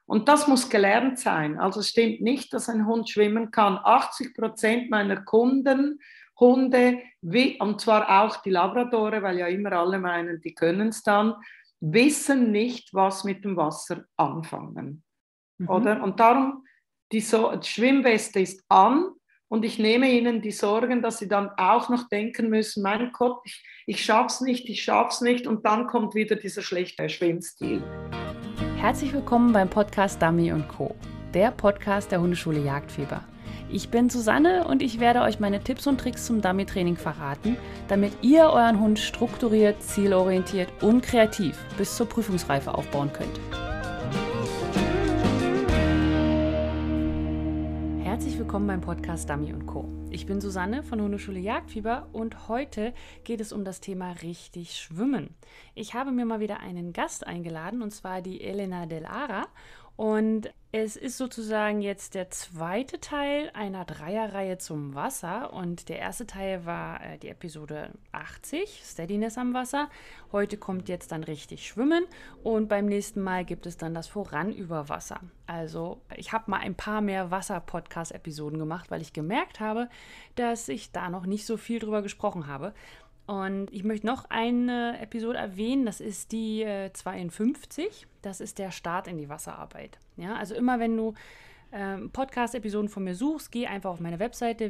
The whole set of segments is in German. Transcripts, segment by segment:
Und das muss gelernt sein. Also es stimmt nicht, dass ein Hund schwimmen kann. 80% meiner Kunden, Hunde, und zwar auch die Labradore, weil ja immer alle meinen, die können es dann, wissen nicht, was mit dem Wasser anfangen. Oder? Und darum, die Schwimmweste ist an und ich nehme ihnen die Sorgen, dass sie dann auch noch denken müssen, mein Gott, ich schaff's nicht und dann kommt wieder dieser schlechte Schwimmstil. Herzlich willkommen beim Podcast Dummy & Co., der Podcast der Hundeschule Jagdfieber. Ich bin Susanne und ich werde euch meine Tipps und Tricks zum Dummy-Training verraten, damit ihr euren Hund strukturiert, zielorientiert und kreativ bis zur Prüfungsreife aufbauen könnt. Herzlich willkommen beim Podcast Dummy & Co. Ich bin Susanne von Hundeschule Jagdfieber und heute geht es um das Thema richtig schwimmen. Ich habe mir mal wieder einen Gast eingeladen und zwar die Elena De Lara und es ist sozusagen jetzt der zweite Teil einer Dreierreihe zum Wasser und der erste Teil war die Episode 80, Steadiness am Wasser. Heute kommt jetzt dann richtig Schwimmen und beim nächsten Mal gibt es dann das Voran über Wasser. Also ich habe mal ein paar mehr Wasser-Podcast-Episoden gemacht, weil ich gemerkt habe, dass ich da noch nicht so viel drüber gesprochen habe. Und ich möchte noch eine Episode erwähnen, das ist die 52, das ist der Start in die Wasserarbeit. Ja, also immer wenn du Podcast-Episoden von mir suchst, geh einfach auf meine Webseite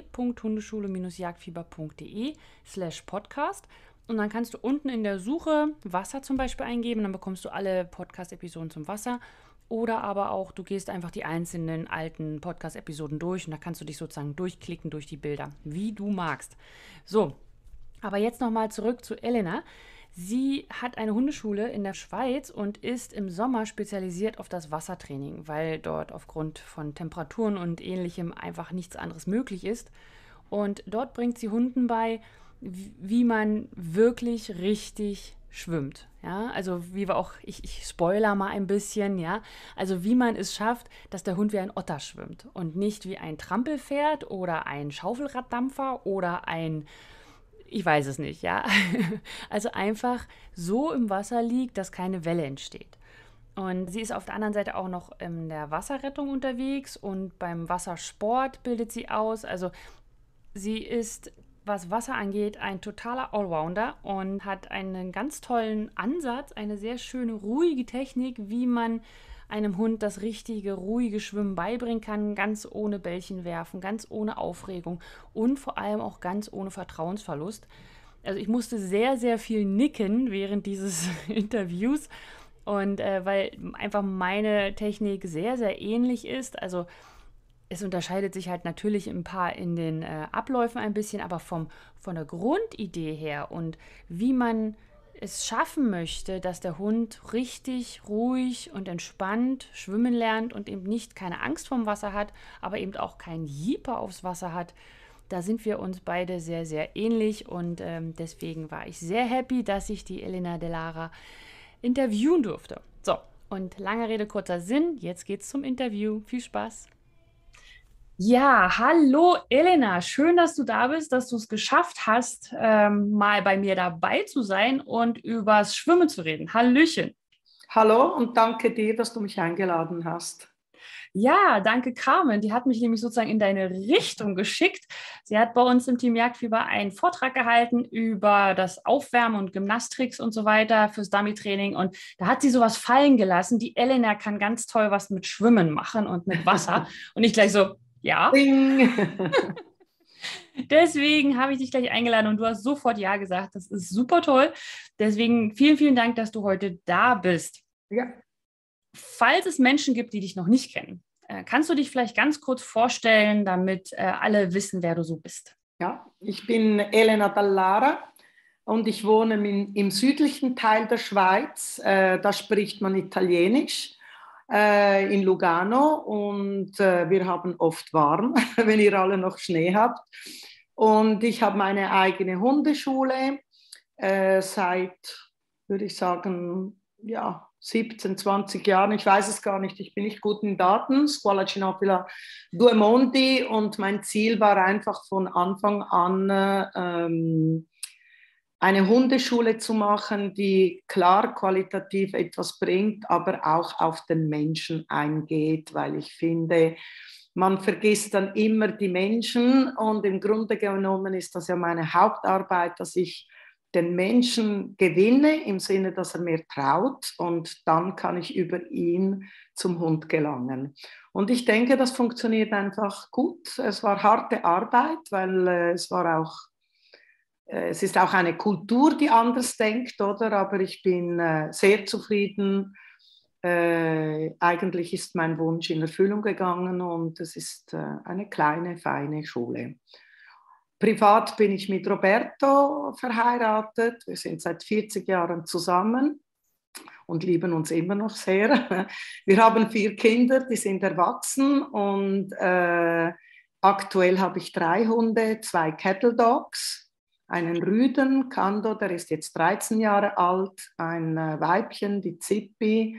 www.hundeschule-jagdfieber.de/podcast und dann kannst du unten in der Suche Wasser zum Beispiel eingeben, dann bekommst du alle Podcast-Episoden zum Wasser. Oder aber auch, du gehst einfach die einzelnen alten Podcast-Episoden durch und da kannst du dich sozusagen durchklicken durch die Bilder, wie du magst. So. Aber jetzt nochmal zurück zu Elena. Sie hat eine Hundeschule in der Schweiz und ist im Sommer spezialisiert auf das Wassertraining, weil dort aufgrund von Temperaturen und Ähnlichem einfach nichts anderes möglich ist. Und dort bringt sie Hunden bei, wie man wirklich richtig schwimmt. Ja, also wie wir auch, ich spoiler mal ein bisschen, ja, also wie man es schafft, dass der Hund wie ein Otter schwimmt und nicht wie ein Trampelpferd oder ein Schaufelraddampfer oder ein ich weiß es nicht, ja. Also einfach so im Wasser liegt, dass keine Welle entsteht. Und sie ist auf der anderen Seite auch noch in der Wasserrettung unterwegs und beim Wassersport bildet sie aus. Also sie ist, was Wasser angeht, ein totaler Allrounder und hat einen ganz tollen Ansatz, eine sehr schöne, ruhige Technik, wie man einem Hund das richtige, ruhige Schwimmen beibringen kann, ganz ohne Bällchen werfen, ganz ohne Aufregung und vor allem auch ganz ohne Vertrauensverlust. Also ich musste sehr, sehr viel nicken während dieses Interviews und weil einfach meine Technik sehr, sehr ähnlich ist. Also es unterscheidet sich halt natürlich ein paar in den Abläufen ein bisschen, aber von der Grundidee her und wie man es schaffen möchte, dass der Hund richtig ruhig und entspannt schwimmen lernt und eben nicht keine Angst vorm Wasser hat, aber eben auch keinen Jieper aufs Wasser hat, da sind wir uns beide sehr, sehr ähnlich und deswegen war ich sehr happy, dass ich die Elena De Lara interviewen durfte. So, und lange Rede, kurzer Sinn, jetzt geht's zum Interview. Viel Spaß! Ja, hallo Elena, schön, dass du da bist, dass du es geschafft hast, mal bei mir dabei zu sein und übers Schwimmen zu reden. Hallöchen. Hallo und danke dir, dass du mich eingeladen hast. Ja, danke Carmen. Die hat mich nämlich sozusagen in deine Richtung geschickt. Sie hat bei uns im Team Jagdfieber einen Vortrag gehalten über das Aufwärmen und Gymnastricks und so weiter fürs Dummy-Training. Und da hat sie sowas fallen gelassen. Die Elena kann ganz toll was mit Schwimmen machen und mit Wasser. Und ich gleich so, ja. Deswegen habe ich dich gleich eingeladen und du hast sofort Ja gesagt. Das ist super toll. Deswegen vielen, vielen Dank, dass du heute da bist. Ja. Falls es Menschen gibt, die dich noch nicht kennen, kannst du dich vielleicht ganz kurz vorstellen, damit alle wissen, wer du so bist? Ja, ich bin Elena De Lara und ich wohne im südlichen Teil der Schweiz. Da spricht man Italienisch. In Lugano und wir haben oft warm, wenn ihr alle noch Schnee habt. Und ich habe meine eigene Hundeschule seit, würde ich sagen, ja, 17, 20 Jahren. Ich weiß es gar nicht, ich bin nicht gut in Daten. Scuola Cinofila Due Monti und mein Ziel war einfach von Anfang an eine Hundeschule zu machen, die klar qualitativ etwas bringt, aber auch auf den Menschen eingeht, weil ich finde, man vergisst dann immer die Menschen und im Grunde genommen ist das ja meine Hauptarbeit, dass ich den Menschen gewinne, im Sinne, dass er mir traut und dann kann ich über ihn zum Hund gelangen. Und ich denke, das funktioniert einfach gut. Es war harte Arbeit, weil es ist auch eine Kultur, die anders denkt, oder? Aber ich bin sehr zufrieden. Eigentlich ist mein Wunsch in Erfüllung gegangen und es ist eine kleine, feine Schule. Privat bin ich mit Roberto verheiratet. Wir sind seit 40 Jahren zusammen und lieben uns immer noch sehr. Wir haben 4 Kinder, die sind erwachsen und aktuell habe ich 3 Hunde, 2 Cattle Dogs, einen Rüden, Kando, der ist jetzt 13 Jahre alt, ein Weibchen, die Zippi,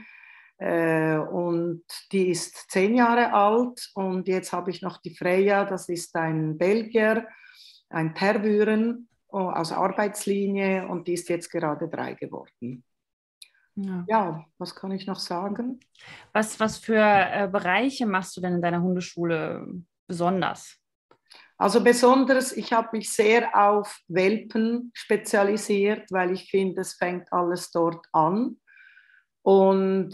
und die ist 10 Jahre alt und jetzt habe ich noch die Freya, das ist ein Belgier, ein Tervuren aus Arbeitslinie und die ist jetzt gerade 3 geworden. Ja, was kann ich noch sagen? Was für Bereiche machst du denn in deiner Hundeschule besonders? Also besonders, ich habe mich sehr auf Welpen spezialisiert, weil ich finde, es fängt alles dort an. Und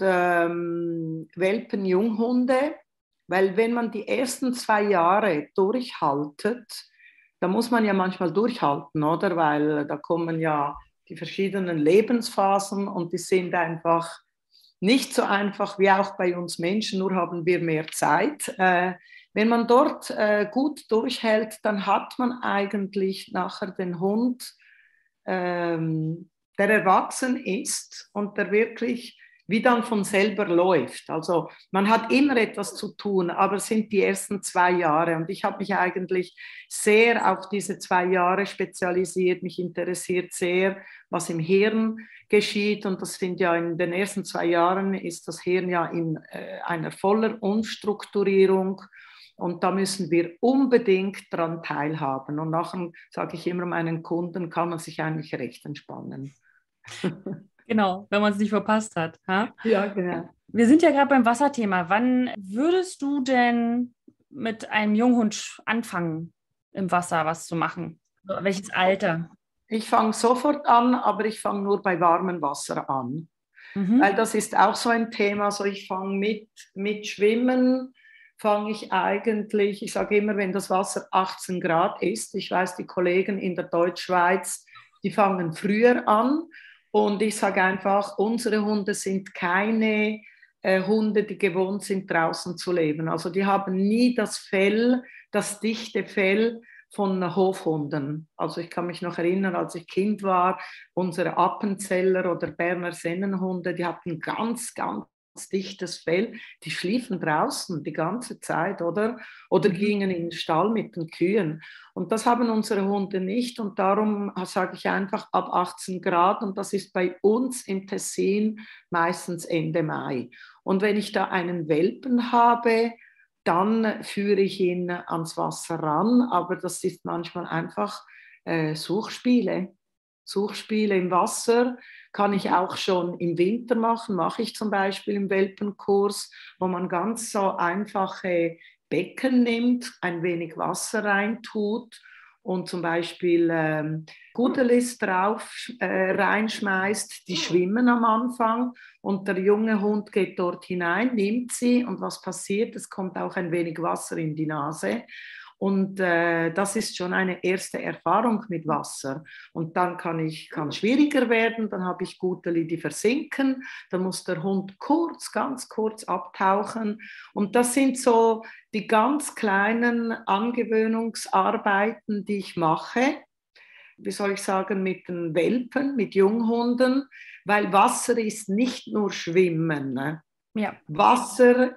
Welpen, Junghunde, weil wenn man die ersten 2 Jahre durchhaltet, da muss man ja manchmal durchhalten, oder? Weil da kommen ja die verschiedenen Lebensphasen und die sind einfach nicht so einfach wie auch bei uns Menschen, nur haben wir mehr Zeit. Wenn man dort gut durchhält, dann hat man eigentlich nachher den Hund, der erwachsen ist und der wirklich wie dann von selber läuft. Also man hat immer etwas zu tun, aber es sind die ersten 2 Jahre und ich habe mich eigentlich sehr auf diese 2 Jahre spezialisiert. Mich interessiert sehr, was im Hirn geschieht und das sind ja in den ersten 2 Jahren ist das Hirn ja in einer voller Umstrukturierung und da müssen wir unbedingt daran teilhaben und nachher sage ich immer meinen Kunden, kann man sich eigentlich recht entspannen. Genau, wenn man es nicht verpasst hat. Ha? Ja, genau. Wir sind ja gerade beim Wasserthema. Wann würdest du denn mit einem Junghund anfangen, im Wasser was zu machen? Welches Alter? Ich fange sofort an, aber ich fange nur bei warmem Wasser an. Weil das ist auch so ein Thema. Also ich fange mit Schwimmen, fange ich eigentlich, ich sage immer, wenn das Wasser 18 Grad ist, ich weiß, die Kollegen in der Deutschschweiz, die fangen früher an. Und ich sage einfach, unsere Hunde sind keine Hunde, die gewohnt sind, draußen zu leben. Also die haben nie das Fell, das dichte Fell von Hofhunden. Also ich kann mich noch erinnern, als ich Kind war, unsere Appenzeller oder Berner Sennenhunde, die hatten ganz, ganz dichtes Fell, die schliefen draußen die ganze Zeit, oder gingen in den Stall mit den Kühen. Und das haben unsere Hunde nicht und darum sage ich einfach ab 18 Grad und das ist bei uns im Tessin meistens Ende Mai. Und wenn ich da einen Welpen habe, dann führe ich ihn ans Wasser ran, aber das ist manchmal einfach Suchspiele. Suchspiele im Wasser kann ich auch schon im Winter machen, mache ich zum Beispiel im Welpenkurs, wo man ganz so einfache Becken nimmt, ein wenig Wasser reintut und zum Beispiel Gudelis drauf reinschmeißt, die schwimmen am Anfang und der junge Hund geht dort hinein, nimmt sie und was passiert? Es kommt auch ein wenig Wasser in die Nase. Und das ist schon eine erste Erfahrung mit Wasser. Und dann kann es schwieriger werden, dann habe ich Guteli, die versinken, dann muss der Hund ganz kurz abtauchen. Und das sind so die ganz kleinen Angewöhnungsarbeiten, die ich mache, wie soll ich sagen, mit den Welpen, mit Junghunden, weil Wasser ist nicht nur Schwimmen. Ne? Ja. Wasser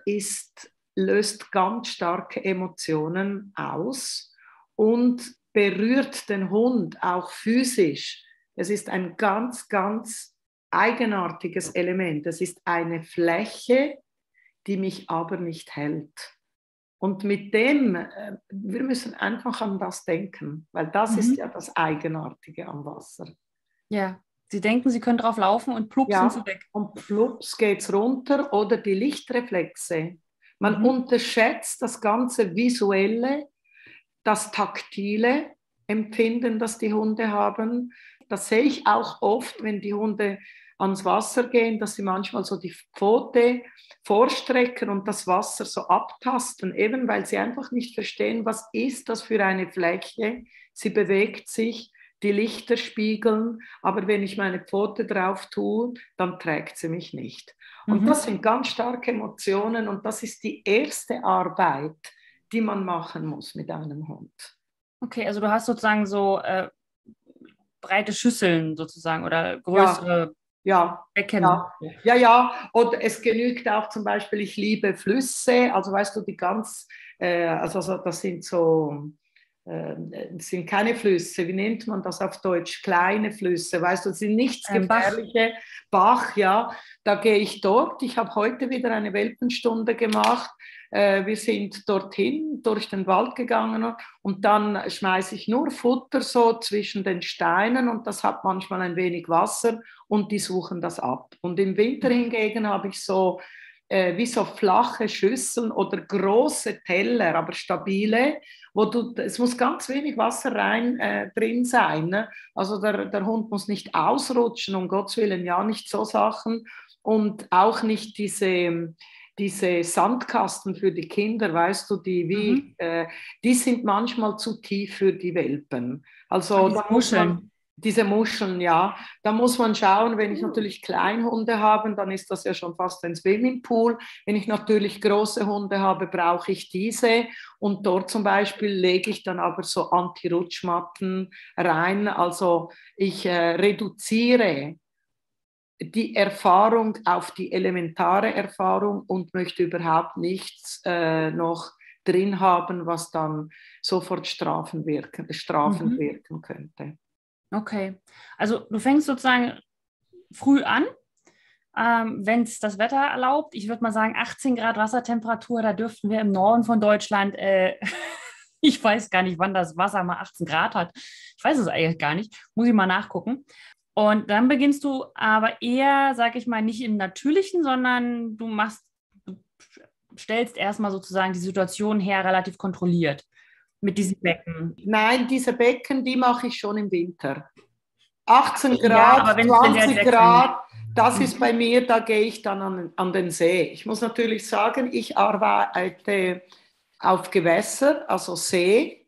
löst ganz starke Emotionen aus und berührt den Hund auch physisch. Es ist ein ganz, ganz eigenartiges Element. Es ist eine Fläche, die mich aber nicht hält. Und mit dem, wir müssen einfach an das denken, weil das ist ja das Eigenartige am Wasser. Ja. Sie denken, sie können drauf laufen und plupp sind sie Ja, weg. und plups geht's runter oder die Lichtreflexe. Man Mhm. unterschätzt das ganze Visuelle, das taktile Empfinden, das die Hunde haben. Das sehe ich auch oft, wenn die Hunde ans Wasser gehen, dass sie manchmal so die Pfote vorstrecken und das Wasser so abtasten, eben weil sie einfach nicht verstehen, was ist das für eine Fläche. Sie bewegt sich, die Lichter spiegeln, aber wenn ich meine Pfote drauf tue, dann trägt sie mich nicht. Und Mhm. das sind ganz starke Emotionen und das ist die erste Arbeit, die man machen muss mit einem Hund. Okay, also du hast sozusagen so breite Schüsseln sozusagen oder Ja, größere ja, Becken. ja, ja, ja. Und es genügt auch zum Beispiel, ich liebe Flüsse, also weißt du, die ganz, also das sind so, das sind keine Flüsse, wie nennt man das auf Deutsch? Kleine Flüsse, weißt du, das sind nichts Bach. Gefährliche. Bach, ja, da gehe ich dort. Ich habe heute wieder eine Welpenstunde gemacht. Wir sind dorthin, durch den Wald gegangen und dann schmeiße ich nur Futter so zwischen den Steinen und das hat manchmal ein wenig Wasser und die suchen das ab. Und im Winter hingegen habe ich so wie so flache Schüsseln oder große Teller, aber stabile, wo es muss ganz wenig Wasser rein drin sein. Ne? Also der Hund muss nicht ausrutschen, um Gottes Willen, ja, nicht so Sachen und auch nicht diese Sandkasten für die Kinder, weißt du, Mhm. die sind manchmal zu tief für die Welpen. Und Also diese da muss man, Muscheln. diese Muscheln, ja, da muss man schauen, wenn ich natürlich Kleinhunde habe, dann ist das ja schon fast ein Swimmingpool. Wenn ich natürlich große Hunde habe, brauche ich diese. Und dort zum Beispiel lege ich dann aber so Anti-Rutschmatten rein. Also ich reduziere die Erfahrung auf die elementare Erfahrung und möchte überhaupt nichts noch drin haben, was dann sofort strafend Mhm. wirken könnte. Okay. Also du fängst sozusagen früh an, wenn es das Wetter erlaubt. Ich würde mal sagen, 18 Grad Wassertemperatur, da dürften wir im Norden von Deutschland, ich weiß gar nicht, wann das Wasser mal 18 Grad hat. Ich weiß es eigentlich gar nicht. Muss ich mal nachgucken. Und dann beginnst du aber eher, sag ich mal, nicht im Natürlichen, sondern du stellst erstmal sozusagen die Situation her, relativ kontrolliert mit diesen Becken. Nein, diese Becken, die mache ich schon im Winter. 18 Ja, aber Grad, wenn der 20 jetzt wechseln. Grad, das ist Mhm. bei mir, da gehe ich dann an den See. Ich muss natürlich sagen, ich arbeite auf Gewässer, also See,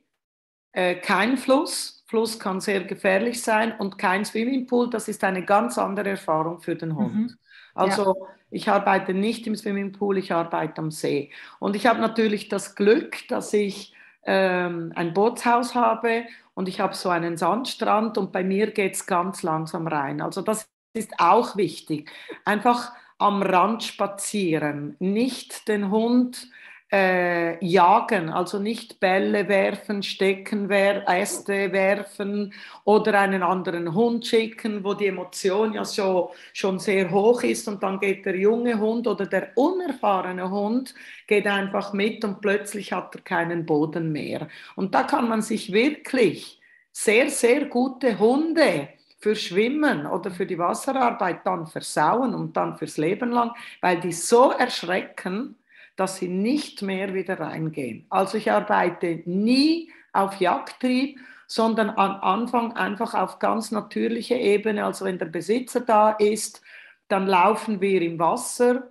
kein Fluss. Fluss kann sehr gefährlich sein und kein Swimmingpool. Das ist eine ganz andere Erfahrung für den Hund. Mhm. Ja. Also ich arbeite nicht im Swimmingpool, ich arbeite am See. Und ich habe natürlich das Glück, dass ich ein Bootshaus habe und ich habe so einen Sandstrand und bei mir geht es ganz langsam rein. Also das ist auch wichtig. Einfach am Rand spazieren, nicht den Hund jagen, also nicht Bälle werfen, Äste werfen oder einen anderen Hund schicken, wo die Emotion ja so, schon sehr hoch ist und dann geht der junge Hund oder der unerfahrene Hund geht einfach mit und plötzlich hat er keinen Boden mehr. Und da kann man sich wirklich sehr, sehr gute Hunde für Schwimmen oder für die Wasserarbeit dann versauen und dann fürs Leben lang, weil die so erschrecken, dass sie nicht mehr wieder reingehen. Also ich arbeite nie auf Jagdtrieb, sondern am Anfang einfach auf ganz natürlicher Ebene. Also wenn der Besitzer da ist, dann laufen wir im Wasser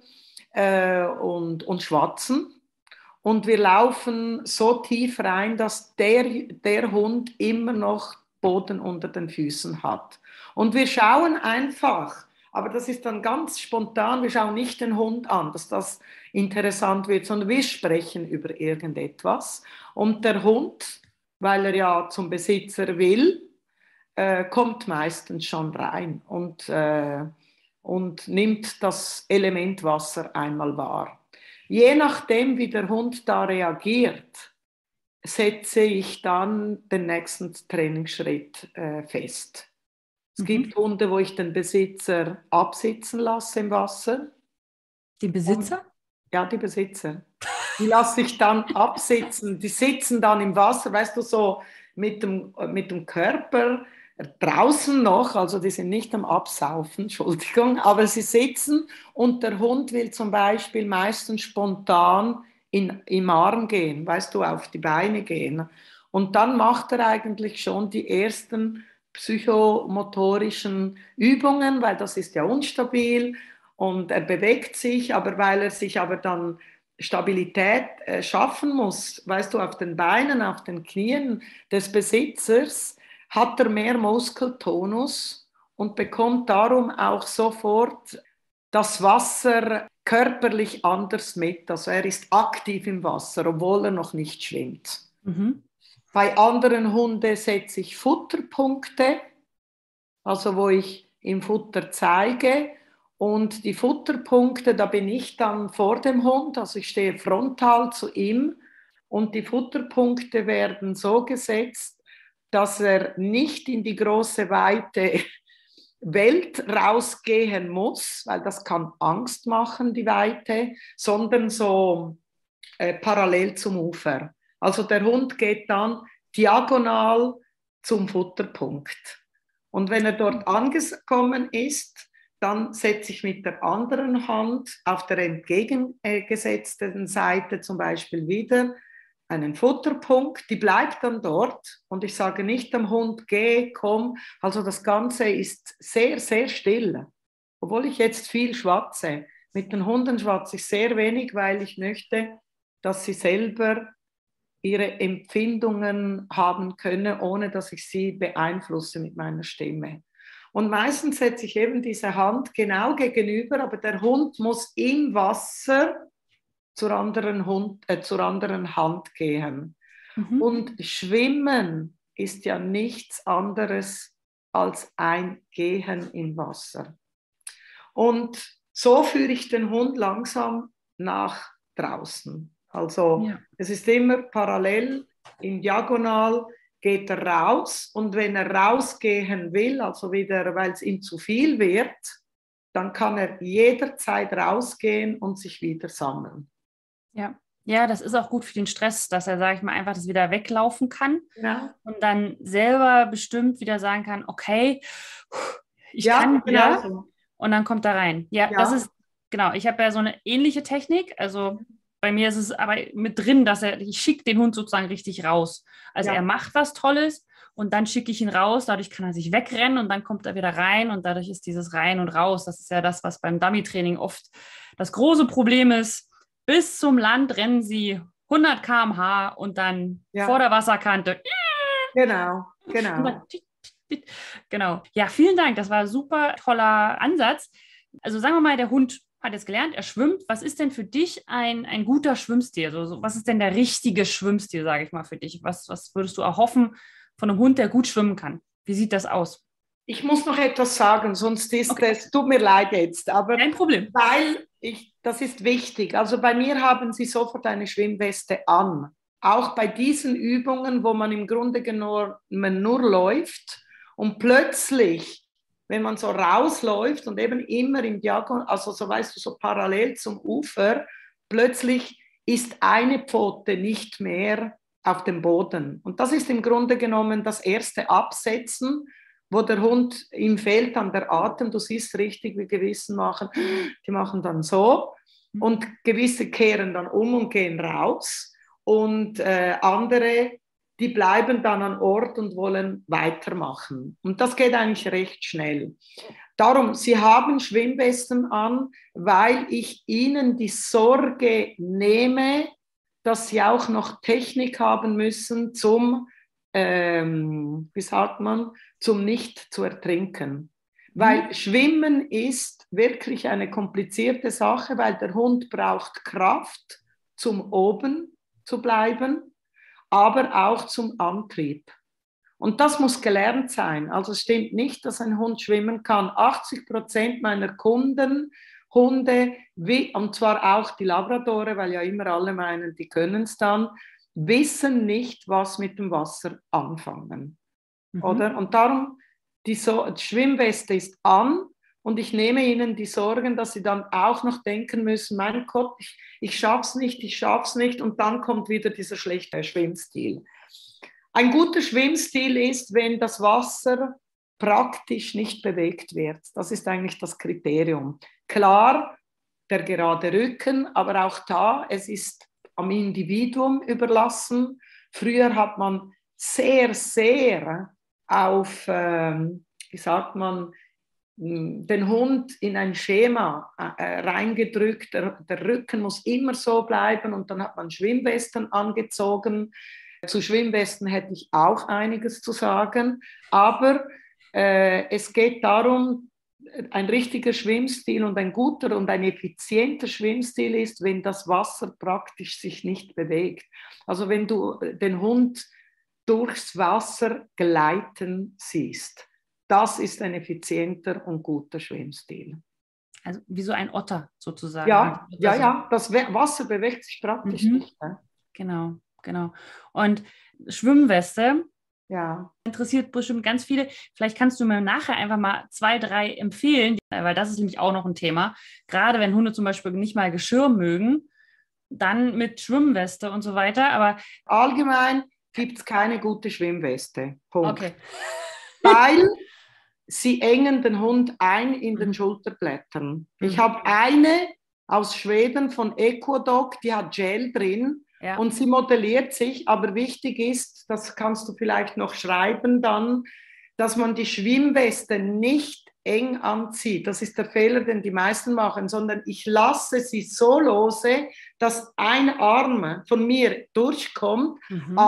und schwatzen. Und wir laufen so tief rein, dass der Hund immer noch Boden unter den Füßen hat. Und wir schauen einfach, aber das ist dann ganz spontan, wir schauen nicht den Hund an, dass das interessant wird, sondern wir sprechen über irgendetwas. Und der Hund, weil er ja zum Besitzer will, kommt meistens schon rein und nimmt das Element Wasser einmal wahr. Je nachdem, wie der Hund da reagiert, setze ich dann den nächsten Trainingsschritt fest. Es Mhm. gibt Hunde, wo ich den Besitzer absitzen lasse im Wasser. Den Und, Besitzer? ja, die Besitzer. Die lasse ich dann absitzen. Die sitzen dann im Wasser, weißt du, so mit dem Körper draußen noch, also die sind nicht am Absaufen, Entschuldigung, aber sie sitzen und der Hund will zum Beispiel meistens spontan im Arm gehen, weißt du, auf die Beine gehen. Und dann macht er eigentlich schon die ersten psychomotorischen Übungen, weil das ist ja unstabil und er bewegt sich, aber weil er sich aber dann Stabilität schaffen muss, weißt du, auf den Beinen, auf den Knien des Besitzers, hat er mehr Muskeltonus und bekommt darum auch sofort das Wasser körperlich anders mit. Also er ist aktiv im Wasser, obwohl er noch nicht schwimmt. Mhm. Bei anderen Hunden setze ich Futterpunkte, also wo ich im Futter zeige. Und die Futterpunkte, da bin ich dann vor dem Hund, also ich stehe frontal zu ihm. Und die Futterpunkte werden so gesetzt, dass er nicht in die große, weite Welt rausgehen muss, weil das kann Angst machen, die Weite, sondern so parallel zum Ufer. Also der Hund geht dann diagonal zum Futterpunkt. Und wenn er dort angekommen ist, dann setze ich mit der anderen Hand auf der entgegengesetzten Seite zum Beispiel wieder einen Futterpunkt, die bleibt dann dort und ich sage nicht dem Hund, geh, komm. Also das Ganze ist sehr, sehr still, obwohl ich jetzt viel schwatze. Mit den Hunden schwatze ich sehr wenig, weil ich möchte, dass sie selber ihre Empfindungen haben können, ohne dass ich sie beeinflusse mit meiner Stimme. Und meistens setze ich eben diese Hand genau gegenüber, aber der Hund muss im Wasser zur anderen Hand gehen. Mhm. Und Schwimmen ist ja nichts anderes als ein Gehen im Wasser. Und so führe ich den Hund langsam nach draußen. Also es ist immer parallel, in Diagonal geht er raus und wenn er rausgehen will, also wieder, weil es ihm zu viel wird, dann kann er jederzeit rausgehen und sich wieder sammeln. Ja. Ja, das ist auch gut für den Stress, dass er, sage ich mal, einfach das wieder weglaufen kann und dann selber bestimmt wieder sagen kann, okay, ich kann wieder genau. Und dann kommt er rein. Ja, das ist, genau, ich habe ja so eine ähnliche Technik, also bei mir ist es aber mit drin, ich schicke den Hund sozusagen richtig raus. Also er macht was Tolles und dann schicke ich ihn raus, dadurch kann er sich wegrennen und dann kommt er wieder rein und dadurch ist dieses Rein und Raus, das ist ja das, was beim Dummy-Training oft das große Problem ist. Bis zum Land rennen sie 100 km/h und dann vor der Wasserkante. Genau. Genau. Ja, vielen Dank. Das war ein super toller Ansatz. Also sagen wir mal, der Hund hat jetzt gelernt, er schwimmt. Was ist denn für dich ein guter Schwimmstil? Also, was ist denn der richtige Schwimmstil, sage ich mal, für dich? Was würdest du erhoffen von einem Hund, der gut schwimmen kann? Wie sieht das aus? Ich muss noch etwas sagen, sonst ist es, tut mir leid jetzt, aber kein Problem. Das ist wichtig. Also bei mir haben sie sofort eine Schwimmweste an. Auch bei diesen Übungen, wo man im Grunde genommen nur läuft und plötzlich, wenn man so rausläuft und eben immer im Diagonal, also so weißt du, so parallel zum Ufer, plötzlich ist eine Pfote nicht mehr auf dem Boden. Und das ist im Grunde genommen das erste Absetzen, wo der Hund, ihm fehlt dann der Atem, du siehst richtig, wie Gewissen machen, die machen dann so und gewisse kehren dann um und gehen raus und andere, die bleiben dann an Ort und wollen weitermachen. Und das geht eigentlich recht schnell. Darum, sie haben Schwimmwesten an, weil ich ihnen die Sorge nehme, dass sie auch noch Technik haben müssen zum, wie sagt man, zum nicht zu ertrinken. Weil Schwimmen ist wirklich eine komplizierte Sache, weil der Hund braucht Kraft zum oben zu bleiben, aber auch zum Antrieb. Und das muss gelernt sein. Also es stimmt nicht, dass ein Hund schwimmen kann. 80% meiner Kunden, Hunde, und zwar auch die Labradore, weil ja immer alle meinen, die können es dann, wissen nicht, was mit dem Wasser anfangen. Oder? Und darum, die Schwimmweste ist an und ich nehme ihnen die Sorgen, dass sie dann auch noch denken müssen, mein Gott, ich schaff's nicht und dann kommt wieder dieser schlechte Schwimmstil. Ein guter Schwimmstil ist, wenn das Wasser praktisch nicht bewegt wird. Das ist eigentlich das Kriterium. Klar, der gerade Rücken, aber auch da, es ist am Individuum überlassen. Früher hat man sehr, sehr auf, wie sagt man, den Hund in ein Schema reingedrückt. Der Rücken muss immer so bleiben und dann hat man Schwimmwesten angezogen. Zu Schwimmwesten hätte ich auch einiges zu sagen, aber es geht darum, ein richtiger Schwimmstil und ein guter und ein effizienter Schwimmstil ist, wenn das Wasser praktisch sich nicht bewegt. Also wenn du den Hund durchs Wasser gleiten siehst, das ist ein effizienter und guter Schwimmstil. Also wie so ein Otter sozusagen. Ja, das Wasser bewegt sich praktisch nicht. Ne? Genau. Und Schwimmweste, ja, interessiert bestimmt ganz viele. Vielleicht kannst du mir nachher einfach mal 2, 3 empfehlen, weil das ist nämlich auch noch ein Thema. Gerade wenn Hunde zum Beispiel nicht mal Geschirr mögen, dann mit Schwimmweste und so weiter. Aber allgemein gibt es keine gute Schwimmweste. Punkt. Okay. Weil sie engen den Hund ein in den Schulterblättern. Ich habe eine aus Schweden von Equodog, die hat Gel drin. Ja. Und sie modelliert sich, aber wichtig ist, das kannst du vielleicht noch schreiben dann, dass man die Schwimmweste nicht eng anzieht. Das ist der Fehler, den die meisten machen, sondern ich lasse sie so lose, dass ein Arm von mir durchkommt,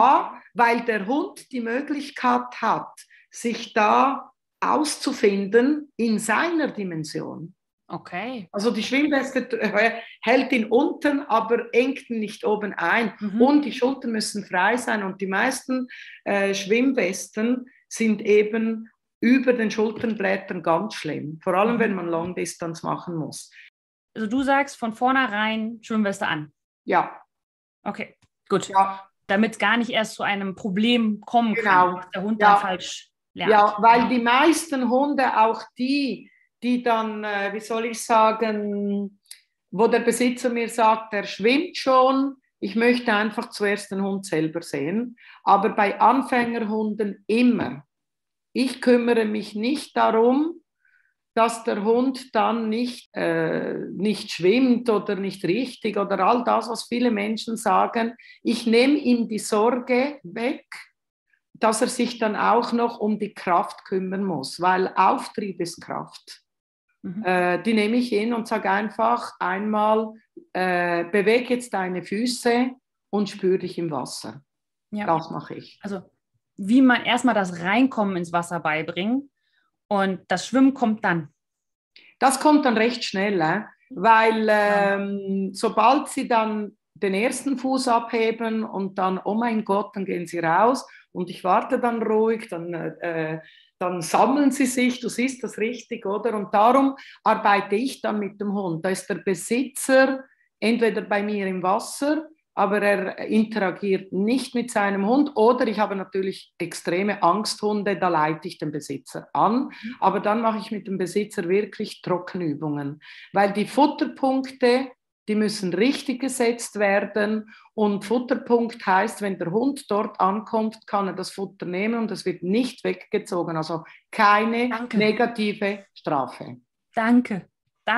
weil der Hund die Möglichkeit hat, sich da auszufinden in seiner Dimension. Okay. Also die Schwimmweste hält ihn unten, aber engt ihn nicht oben ein. Und die Schultern müssen frei sein. Und die meisten Schwimmwesten sind eben über den Schulterblättern ganz schlimm. Vor allem, wenn man Long-Distanz machen muss. Also du sagst von vornherein Schwimmweste an? Ja. Okay, gut. Ja. Damit es gar nicht erst zu einem Problem kommen kann, dass der Hund dann falsch lernt. Ja, weil die meisten Hunde, auch die dann, wie soll ich sagen, wo der Besitzer mir sagt, der schwimmt schon, ich möchte einfach zuerst den Hund selber sehen. Aber bei Anfängerhunden immer. Ich kümmere mich nicht darum, dass der Hund dann nicht schwimmt oder nicht richtig oder all das, was viele Menschen sagen. Ich nehme ihm die Sorge weg, dass er sich dann auch noch um die Kraft kümmern muss, weil Auftrieb ist Kraft. Die nehme ich hin und sage einfach einmal, bewege jetzt deine Füße und spüre dich im Wasser. Ja. Das mache ich. Also wie man erstmal das Reinkommen ins Wasser beibringen und das Schwimmen kommt dann. Das kommt dann recht schnell, weil sobald sie dann den ersten Fuß abheben und dann, oh mein Gott, dann gehen sie raus und ich warte dann ruhig, dann sammeln sie sich, du siehst das richtig, oder? Und darum arbeite ich dann mit dem Hund. Da ist der Besitzer entweder bei mir im Wasser, aber er interagiert nicht mit seinem Hund, oder ich habe natürlich extreme Angsthunde, da leite ich den Besitzer an, aber dann mache ich mit dem Besitzer wirklich Trockenübungen, weil die Futterpunkte, die müssen richtig gesetzt werden und Futterpunkt heißt, wenn der Hund dort ankommt, kann er das Futter nehmen und es wird nicht weggezogen. Also keine negative Strafe. Danke.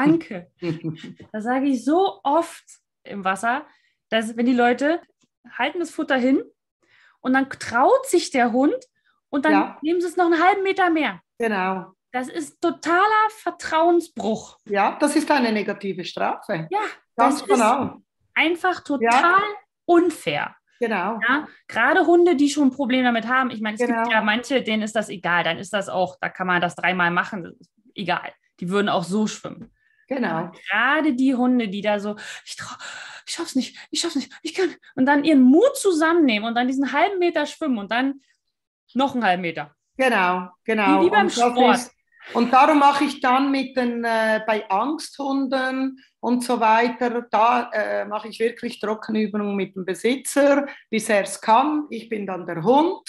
Das sage ich so oft im Wasser, dass wenn die Leute halten das Futter hin und dann traut sich der Hund und dann nehmen sie es noch einen halben Meter mehr. Genau. Das ist totaler Vertrauensbruch. Ja, das ist eine negative Strafe. Ja, ganz genau. Ist einfach total unfair. Genau. Ja, gerade Hunde, die schon ein Problem damit haben. Ich meine, es gibt ja manche, denen ist das egal. Dann ist das auch, da kann man das 3-mal machen. Das ist egal. Die würden auch so schwimmen. Genau. Aber gerade die Hunde, die da so, ich schaff's nicht, ich kann. Und dann ihren Mut zusammennehmen und dann diesen halben Meter schwimmen und dann noch einen halben Meter. Genau. Wie beim Sport. Und darum mache ich dann mit bei Angsthunden und so weiter, da mache ich wirklich Trockenübungen mit dem Besitzer, bis er es kann. Ich bin dann der Hund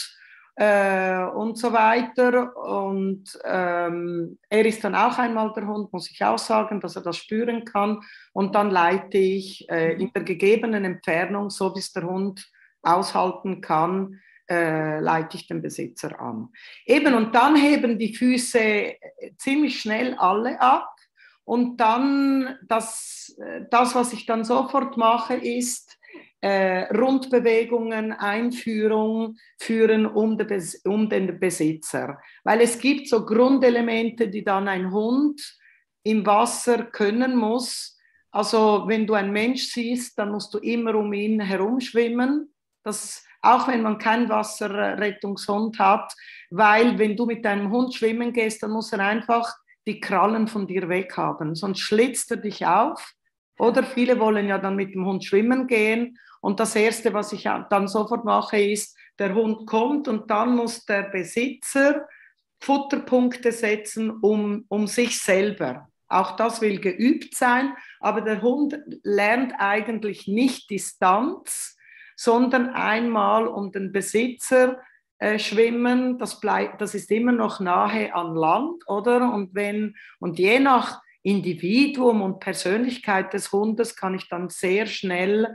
und so weiter. Und er ist dann auch einmal der Hund, muss ich auch sagen, dass er das spüren kann. Und dann leite ich in der gegebenen Entfernung, so bis der Hund aushalten kann, leite ich den Besitzer an. Eben, und dann heben die Füße ziemlich schnell alle ab. Und dann, das, was ich dann sofort mache, ist Rundbewegungen, Einführung, führen um den Besitzer. Weil es gibt so Grundelemente, die dann ein Hund im Wasser können muss. Also wenn du einen Mensch siehst, dann musst du immer um ihn herumschwimmen. Das, auch wenn man keinen Wasserrettungshund hat, weil wenn du mit deinem Hund schwimmen gehst, dann muss er einfach die Krallen von dir weghaben, sonst schlitzt er dich auf. Oder viele wollen ja dann mit dem Hund schwimmen gehen und das Erste, was ich dann sofort mache, ist, der Hund kommt und dann muss der Besitzer Futterpunkte setzen um sich selber. Auch das will geübt sein, aber der Hund lernt eigentlich nicht Distanz, sondern einmal um den Besitzer schwimmen, das ist immer noch nahe an Land, oder? Und je nach Individuum und Persönlichkeit des Hundes kann ich dann sehr schnell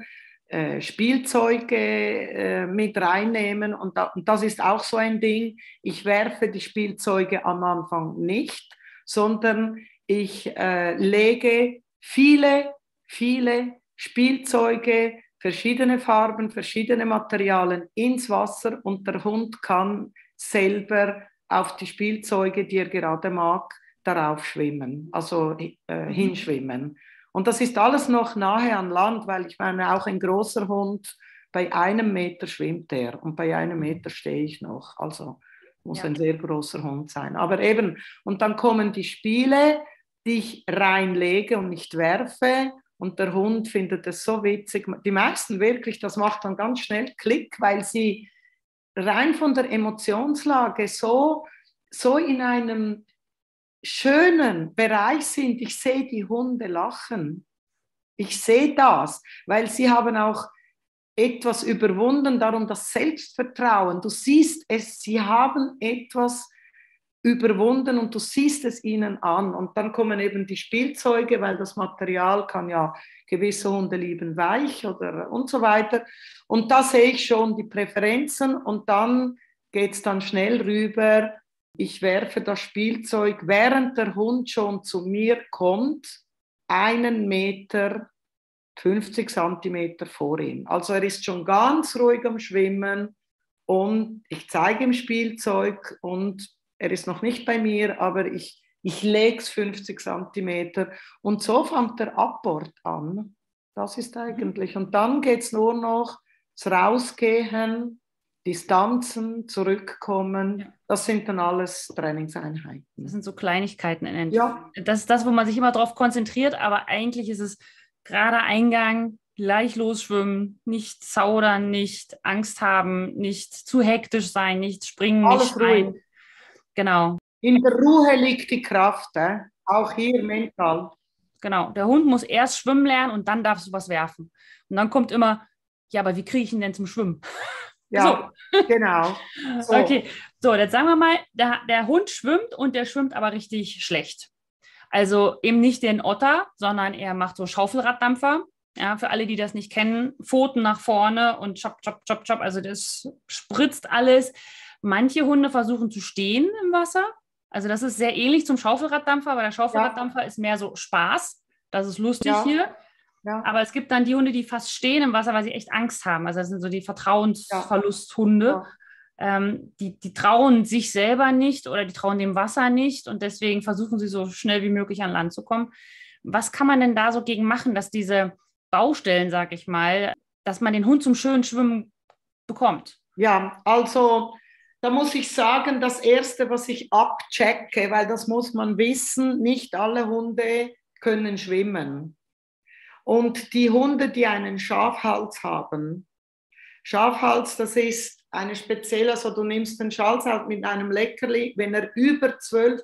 Spielzeuge mit reinnehmen und das ist auch so ein Ding. Ich werfe die Spielzeuge am Anfang nicht, sondern ich lege viele Spielzeuge, verschiedene Farben, verschiedene Materialien ins Wasser und der Hund kann selber auf die Spielzeuge, die er gerade mag, darauf schwimmen, also hinschwimmen. Und das ist alles noch nahe an Land, weil ich meine, auch ein großer Hund, bei 1 Meter schwimmt er und bei 1 Meter stehe ich noch. Also muss ein sehr großer Hund sein. Aber eben, und dann kommen die Spiele, die ich reinlege und nicht werfe. Und der Hund findet es so witzig. Die meisten wirklich, das macht dann ganz schnell Klick, weil sie rein von der Emotionslage so in einem schönen Bereich sind. Ich sehe die Hunde lachen. Ich sehe das, weil sie haben auch etwas überwunden, darum das Selbstvertrauen. Du siehst es, sie haben etwas überwunden und du siehst es ihnen an. Und dann kommen eben die Spielzeuge, weil das Material kann ja, gewisse Hunde lieben weich oder und so weiter. Und da sehe ich schon die Präferenzen und dann geht es dann schnell rüber. Ich werfe das Spielzeug, während der Hund schon zu mir kommt, 1 Meter, 50 Zentimeter vor ihm. Also er ist schon ganz ruhig am Schwimmen und ich zeige ihm Spielzeug und er ist noch nicht bei mir, aber ich lege es 50 Zentimeter und so fängt der Abbord an. Das ist eigentlich. Und dann geht es nur noch das Rausgehen, Distanzen, zurückkommen. Ja. Das sind dann alles Trainingseinheiten. Das sind so Kleinigkeiten in ja. Das ist das, wo man sich immer drauf konzentriert, aber eigentlich ist es gerade Eingang, gleich losschwimmen, nicht zaudern, nicht Angst haben, nicht zu hektisch sein, nicht springen, alles nicht schreien. Ruhig. Genau. In der Ruhe liegt die Kraft, auch hier mental. Genau, der Hund muss erst schwimmen lernen und dann darfst du was werfen. Und dann kommt immer, ja, aber wie kriege ich ihn denn zum Schwimmen? Ja, so. Genau. So. Okay, so, jetzt sagen wir mal, der Hund schwimmt und der schwimmt aber richtig schlecht. Also eben nicht den Otter, sondern er macht so Schaufelraddampfer. Ja, für alle, die das nicht kennen, Pfoten nach vorne und chop, chop, chop, chop. Also das spritzt alles. Manche Hunde versuchen zu stehen im Wasser. Also das ist sehr ähnlich zum Schaufelraddampfer, aber der Schaufelraddampfer ist mehr so Spaß. Das ist lustig hier. Ja. Aber es gibt dann die Hunde, die fast stehen im Wasser, weil sie echt Angst haben. Also das sind so die Vertrauensverlusthunde. Ja. Die trauen sich selber nicht oder die trauen dem Wasser nicht und deswegen versuchen sie so schnell wie möglich an Land zu kommen. Was kann man denn da so gegen machen, dass diese Baustellen, sag ich mal, dass man den Hund zum schönen Schwimmen bekommt? Ja, also da muss ich sagen, das Erste, was ich abchecke, weil das muss man wissen, nicht alle Hunde können schwimmen. Und die Hunde, die einen Schafhals haben, Schafhals, das ist eine spezielle, also du nimmst den Schafhals mit einem Leckerli, wenn er über 12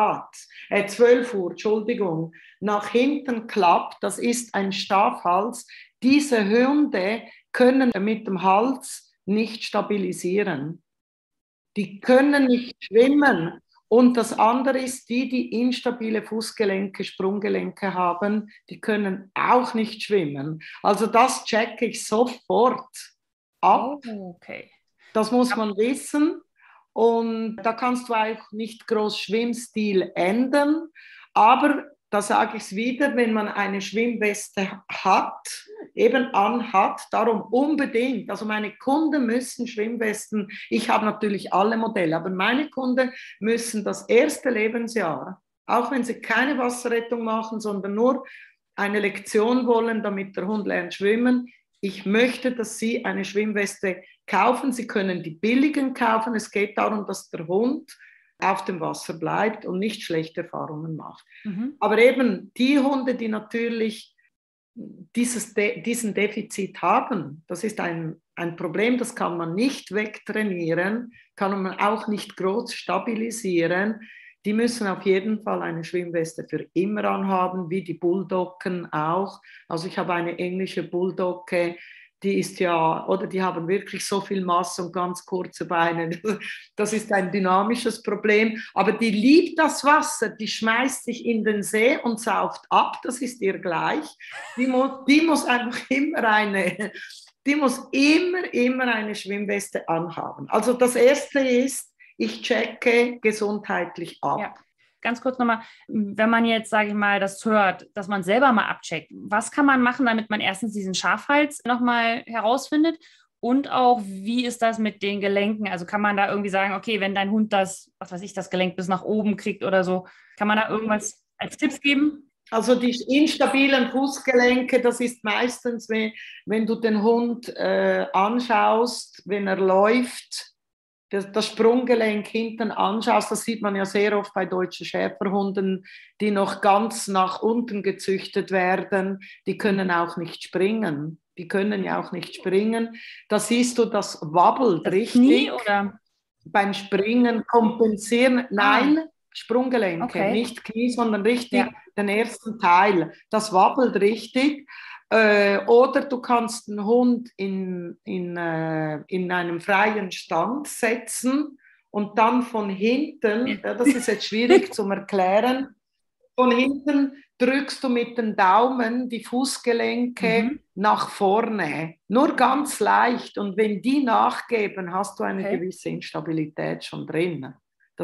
Uhr, Entschuldigung, nach hinten klappt, das ist ein Schafhals. Diese Hunde können mit dem Hals nicht stabilisieren. Die können nicht schwimmen. Und das andere ist, die instabile Fußgelenke, Sprunggelenke haben, die können auch nicht schwimmen. Also das checke ich sofort ab. Oh, okay. Das muss man wissen. Und da kannst du auch nicht groß Schwimmstil ändern. Aber da sage ich es wieder, wenn man eine Schwimmweste hat, eben anhat, darum unbedingt. Also meine Kunden müssen Schwimmwesten, ich habe natürlich alle Modelle, aber meine Kunden müssen das erste Lebensjahr, auch wenn sie keine Wasserrettung machen, sondern nur eine Lektion wollen, damit der Hund lernt schwimmen. Ich möchte, dass Sie eine Schwimmweste kaufen. Sie können die billigen kaufen. Es geht darum, dass der Hund auf dem Wasser bleibt und nicht schlechte Erfahrungen macht. Aber eben die Hunde, die natürlich diesen Defizit haben, das ist ein Problem, das kann man nicht wegtrainieren, kann man auch nicht groß stabilisieren. Die müssen auf jeden Fall eine Schwimmweste für immer anhaben, wie die Bulldoggen auch. Also ich habe eine englische Bulldogge, die ist ja, oder die haben wirklich so viel Masse und ganz kurze Beine. Das ist ein dynamisches Problem. Aber die liebt das Wasser, die schmeißt sich in den See und sauft ab, das ist ihr gleich. Die muss einfach immer eine Schwimmweste anhaben. Also das Erste ist, ich checke gesundheitlich ab. Ja. Ganz kurz nochmal, wenn man jetzt, sage ich mal, das hört, dass man selber mal abcheckt, was kann man machen, damit man erstens diesen Schafhals nochmal herausfindet und auch, wie ist das mit den Gelenken? Also kann man da irgendwie sagen, okay, wenn dein Hund das Gelenk bis nach oben kriegt oder so, kann man da irgendwas als Tipps geben? Also die instabilen Fußgelenke, das ist meistens, wenn du den Hund anschaust, wenn er läuft, das Sprunggelenk hinten anschaust, das sieht man ja sehr oft bei deutschen Schäferhunden, die noch ganz nach unten gezüchtet werden, die können auch nicht springen. Die können ja auch nicht springen. Da siehst du, das wabbelt richtig. Knie, oder? Beim Springen kompensieren, nein, Sprunggelenke, okay. Nicht Knie, sondern richtig den ersten Teil. Das wabbelt richtig. Oder du kannst den Hund in einem freien Stand setzen und dann von hinten, das ist jetzt schwierig zu erklären, von hinten drückst du mit den Daumen die Fußgelenke nach vorne. Nur ganz leicht. Und wenn die nachgeben, hast du eine gewisse Instabilität schon drin.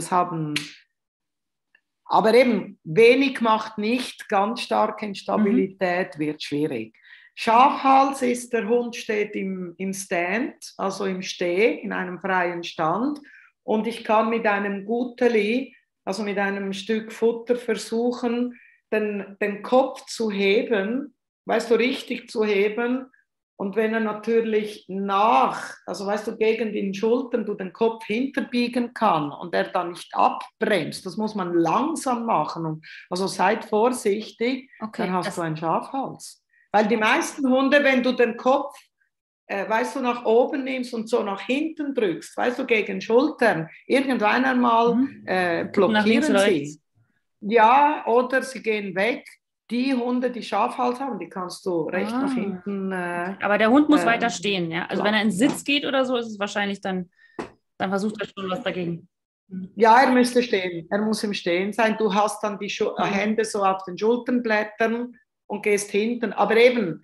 Aber eben, wenig macht nicht, ganz starke Instabilität wird schwierig. Schafhals ist, der Hund steht im Stand, also im Steh, in einem freien Stand. Und ich kann mit einem Guteli, also mit einem Stück Futter versuchen, den Kopf zu heben, weißt du, richtig zu heben. Und wenn er natürlich also weißt du, gegen den Schultern du den Kopf hinterbiegen kann und er dann nicht abbremst, das muss man langsam machen. Also seid vorsichtig, dann hast du einen Schafhals. Weil die meisten Hunde, wenn du den Kopf, weißt du, nach oben nimmst und so nach hinten drückst, weißt du, gegen Schultern, irgendwann einmal blockieren sie. Ja, oder sie gehen weg. Die Hunde, die Schafhals haben, die kannst du recht nach hinten. Aber der Hund muss weiter stehen, ja? Also wenn er in Sitz geht oder so, ist es wahrscheinlich dann versucht er schon was dagegen. Ja, er müsste stehen. Er muss im Stehen sein. Du hast dann die Hände so auf den Schulterblättern und gehst hinten. Aber eben,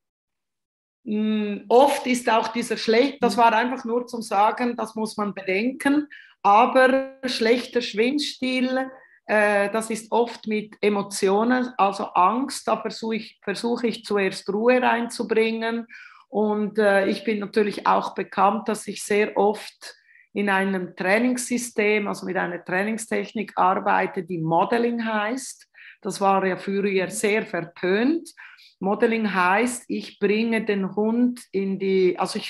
oft ist auch dieser das war einfach nur zum Sagen, das muss man bedenken. Aber schlechter Schwimmstil, das ist oft mit Emotionen, also Angst. Da versuche ich zuerst Ruhe reinzubringen. Und ich bin natürlich auch bekannt, dass ich sehr oft in einem Trainingssystem, also mit einer Trainingstechnik arbeite, die Modeling heißt. Das war ja früher sehr verpönt. Modeling heißt, ich bringe den Hund also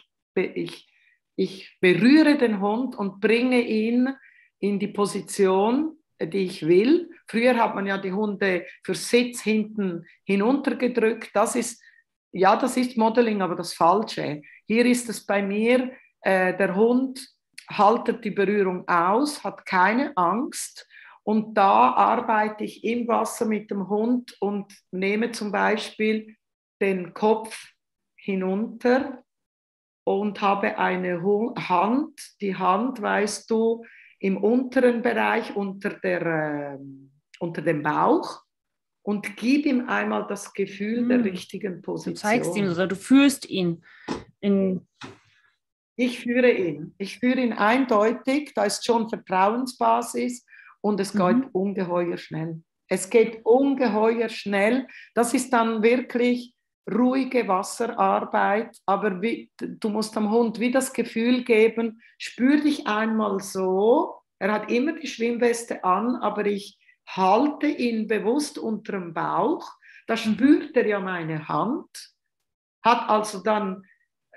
ich berühre den Hund und bringe ihn in die Position, die ich will. Früher hat man ja die Hunde für Sitz hinten hinuntergedrückt. Das ist Modeling, aber das Falsche. Hier ist es bei mir, der Hund haltet die Berührung aus, hat keine Angst. Und da arbeite ich im Wasser mit dem Hund und nehme zum Beispiel den Kopf hinunter und habe eine Hand. Die Hand, weißt du, im unteren Bereich unter dem Bauch und gib ihm einmal das Gefühl der richtigen Position. Du zeigst ihm, du fühlst ihn. Ich führe ihn. Ich führe ihn eindeutig. Da ist schon Vertrauensbasis und es geht ungeheuer schnell. Es geht ungeheuer schnell. Das ist dann wirklich ruhige Wasserarbeit, aber du musst dem Hund wie das Gefühl geben, spür dich einmal so. Er hat immer die Schwimmweste an, aber ich halte ihn bewusst unter dem Bauch. Da spürt er ja meine Hand, hat also dann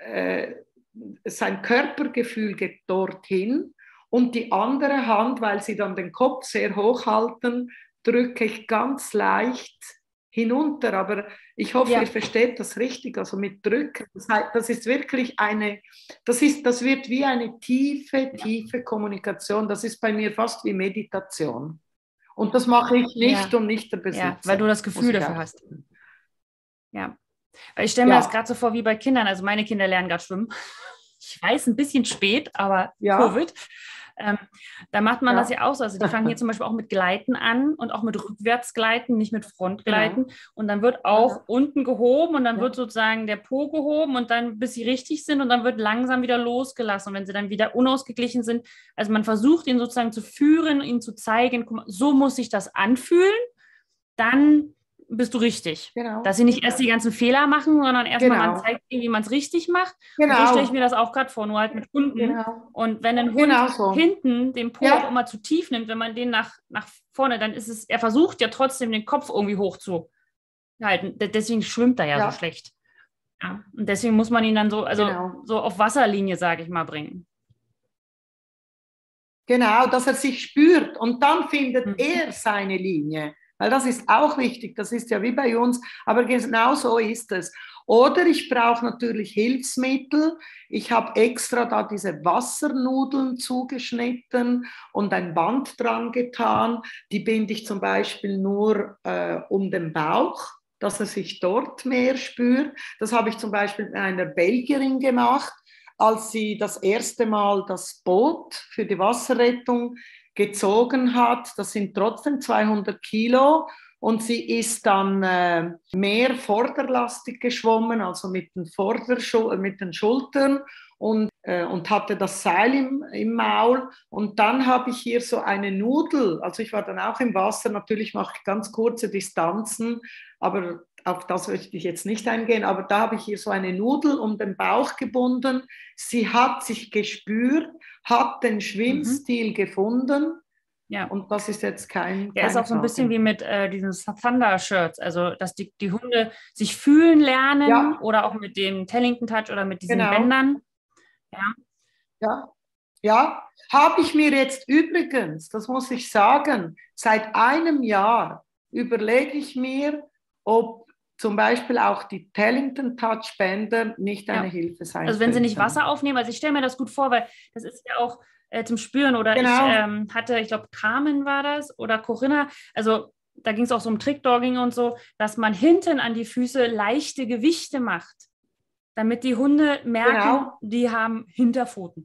sein Körpergefühl geht dorthin und die andere Hand, weil sie dann den Kopf sehr hoch halten, drücke ich ganz leicht hinunter. Aber ich hoffe, ihr versteht das richtig, also mit Drücken. Das ist wirklich das wird wie eine tiefe Kommunikation. Das ist bei mir fast wie Meditation. Und das mache ich nicht, um nicht der Besitzer. Ja, weil du das Gefühl dafür hast. Ja. Weil ich stelle mir das gerade so vor wie bei Kindern. Also meine Kinder lernen gerade schwimmen. Ich weiß, ein bisschen spät, aber Covid. Da macht man das ja auch so. Also die fangen hier zum Beispiel auch mit Gleiten an und auch mit Rückwärtsgleiten, nicht mit Frontgleiten. Genau. Und dann wird auch unten gehoben und dann wird sozusagen der Po gehoben und dann, bis sie richtig sind und dann wird langsam wieder losgelassen. Und wenn sie dann wieder unausgeglichen sind, also man versucht ihn sozusagen zu führen, ihnen zu zeigen, guck mal, so muss sich das anfühlen, dann bist du richtig. Genau. Dass sie nicht erst die ganzen Fehler machen, sondern erstmal man zeigt ihnen, wie man es richtig macht. Und so stelle ich mir das auch gerade vor, nur halt mit Hunden. Genau. Und wenn ein Hund hinten den Po auch immer zu tief nimmt, wenn man den nach vorne, dann ist es, er versucht ja trotzdem den Kopf irgendwie hoch zu halten. Deswegen schwimmt er ja so schlecht. Ja. Und deswegen muss man ihn dann so auf Wasserlinie, sage ich mal, bringen. Genau, dass er sich spürt und dann findet er seine Linie. Weil das ist auch wichtig, das ist ja wie bei uns, aber genau so ist es. Oder ich brauche natürlich Hilfsmittel. Ich habe extra da diese Wassernudeln zugeschnitten und ein Band dran getan. Die binde ich zum Beispiel nur um den Bauch, dass er sich dort mehr spürt. Das habe ich zum Beispiel mit einer Belgierin gemacht, als sie das erste Mal das Boot für die Wasserrettung gezogen hat. Das sind trotzdem 200 Kilo und sie ist dann mehr vorderlastig geschwommen, also mit den Schultern und hatte das Seil im Maul. Und dann habe ich hier so eine Nudel, also ich war dann auch im Wasser, natürlich mache ich ganz kurze Distanzen, aber auf das möchte ich jetzt nicht eingehen, aber da habe ich hier so eine Nudel um den Bauch gebunden. Sie hat sich gespürt, hat den Schwimmstil gefunden. Ja. Und das ist jetzt kein. Ja, ist auch so ein bisschen wie mit diesen Thunder-Shirts, also dass die Hunde sich fühlen lernen oder auch mit dem Tellington Touch oder mit diesen Bändern. Ja, habe ich mir jetzt übrigens, das muss ich sagen, seit einem Jahr überlege ich mir, ob zum Beispiel auch die Tellington Touch Bänder nicht eine Hilfe sein können. Also wenn sie nicht Wasser aufnehmen, also ich stelle mir das gut vor, weil das ist ja auch zum Spüren oder ich hatte, ich glaube Carmen war das oder Corinna, also da ging es auch so um Trickdogging und so, dass man hinten an die Füße leichte Gewichte macht, damit die Hunde merken, die haben Hinterpfoten.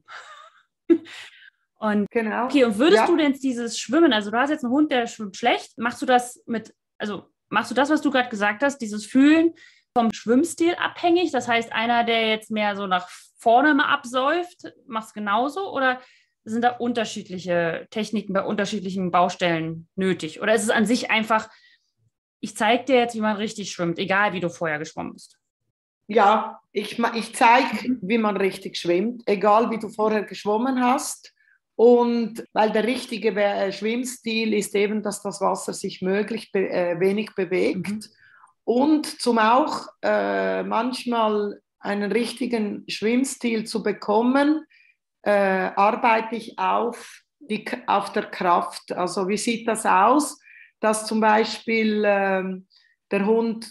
Und okay, und würdest du denn dieses Schwimmen, also du hast jetzt einen Hund, der schwimmt schlecht, machst du das, was du gerade gesagt hast, dieses Fühlen vom Schwimmstil abhängig? Das heißt, einer, der jetzt mehr so nach vorne mal absäuft, macht es genauso? Oder sind da unterschiedliche Techniken bei unterschiedlichen Baustellen nötig? Oder ist es an sich einfach, ich zeige dir jetzt, wie man richtig schwimmt, egal wie du vorher geschwommen bist? Ja, ich zeige, wie man richtig schwimmt, egal wie du vorher geschwommen hast. Und weil der richtige Schwimmstil ist eben, dass das Wasser sich möglichst wenig bewegt. Und zum auch manchmal einen richtigen Schwimmstil zu bekommen, arbeite ich auf der Kraft. Also wie sieht das aus, dass zum Beispiel der Hund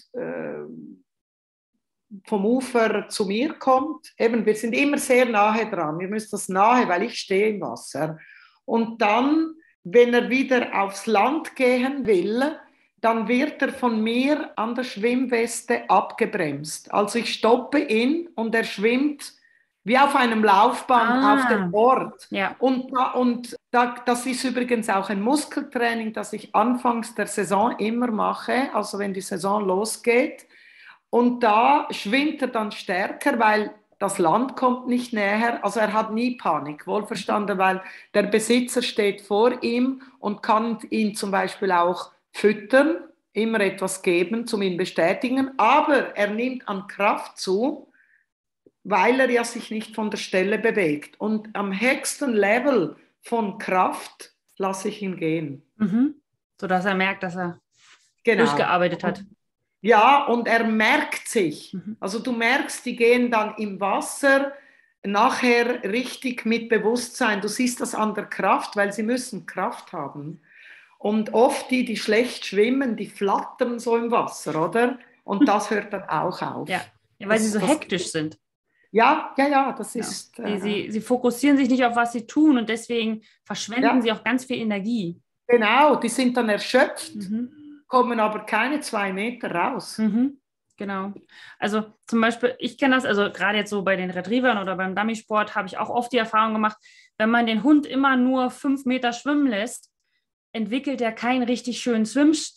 vom Ufer zu mir kommt. Eben, wir sind immer sehr nahe dran. Wir müssen das nahe, weil ich stehe im Wasser. Und dann, wenn er wieder aufs Land gehen will, dann wird er von mir an der Schwimmweste abgebremst. Also ich stoppe ihn und er schwimmt wie auf einem Laufband auf dem Ort. Ja. Das ist übrigens auch ein Muskeltraining, das ich anfangs der Saison immer mache, also wenn die Saison losgeht. Und da schwimmt er dann stärker, weil das Land kommt nicht näher. Also er hat nie Panik, wohlverstanden, weil der Besitzer steht vor ihm und kann ihn zum Beispiel auch füttern, immer etwas geben, zum ihn bestätigen, aber er nimmt an Kraft zu, weil er ja sich nicht von der Stelle bewegt. Und am höchsten Level von Kraft lasse ich ihn gehen. Sodass er merkt, dass er Genau. durchgearbeitet hat. Ja, und er merkt sich. Also du merkst, die gehen dann im Wasser nachher richtig mit Bewusstsein. Du siehst das an der Kraft, weil sie müssen Kraft haben. Und oft die schlecht schwimmen, die flattern so im Wasser, oder? Und das hört dann auch auf. Ja, weil sie so hektisch sind. Ja, das ist... Sie fokussieren sich nicht auf, was sie tun und deswegen verschwenden sie auch ganz viel Energie. Genau, die sind dann erschöpft, kommen aber keine 2 Meter raus. Genau. Also zum Beispiel, ich kenne das, also gerade jetzt so bei den Retrievern oder beim Dummy-Sport habe ich auch oft die Erfahrung gemacht, wenn man den Hund immer nur 5 Meter schwimmen lässt, entwickelt er keinen richtig schönen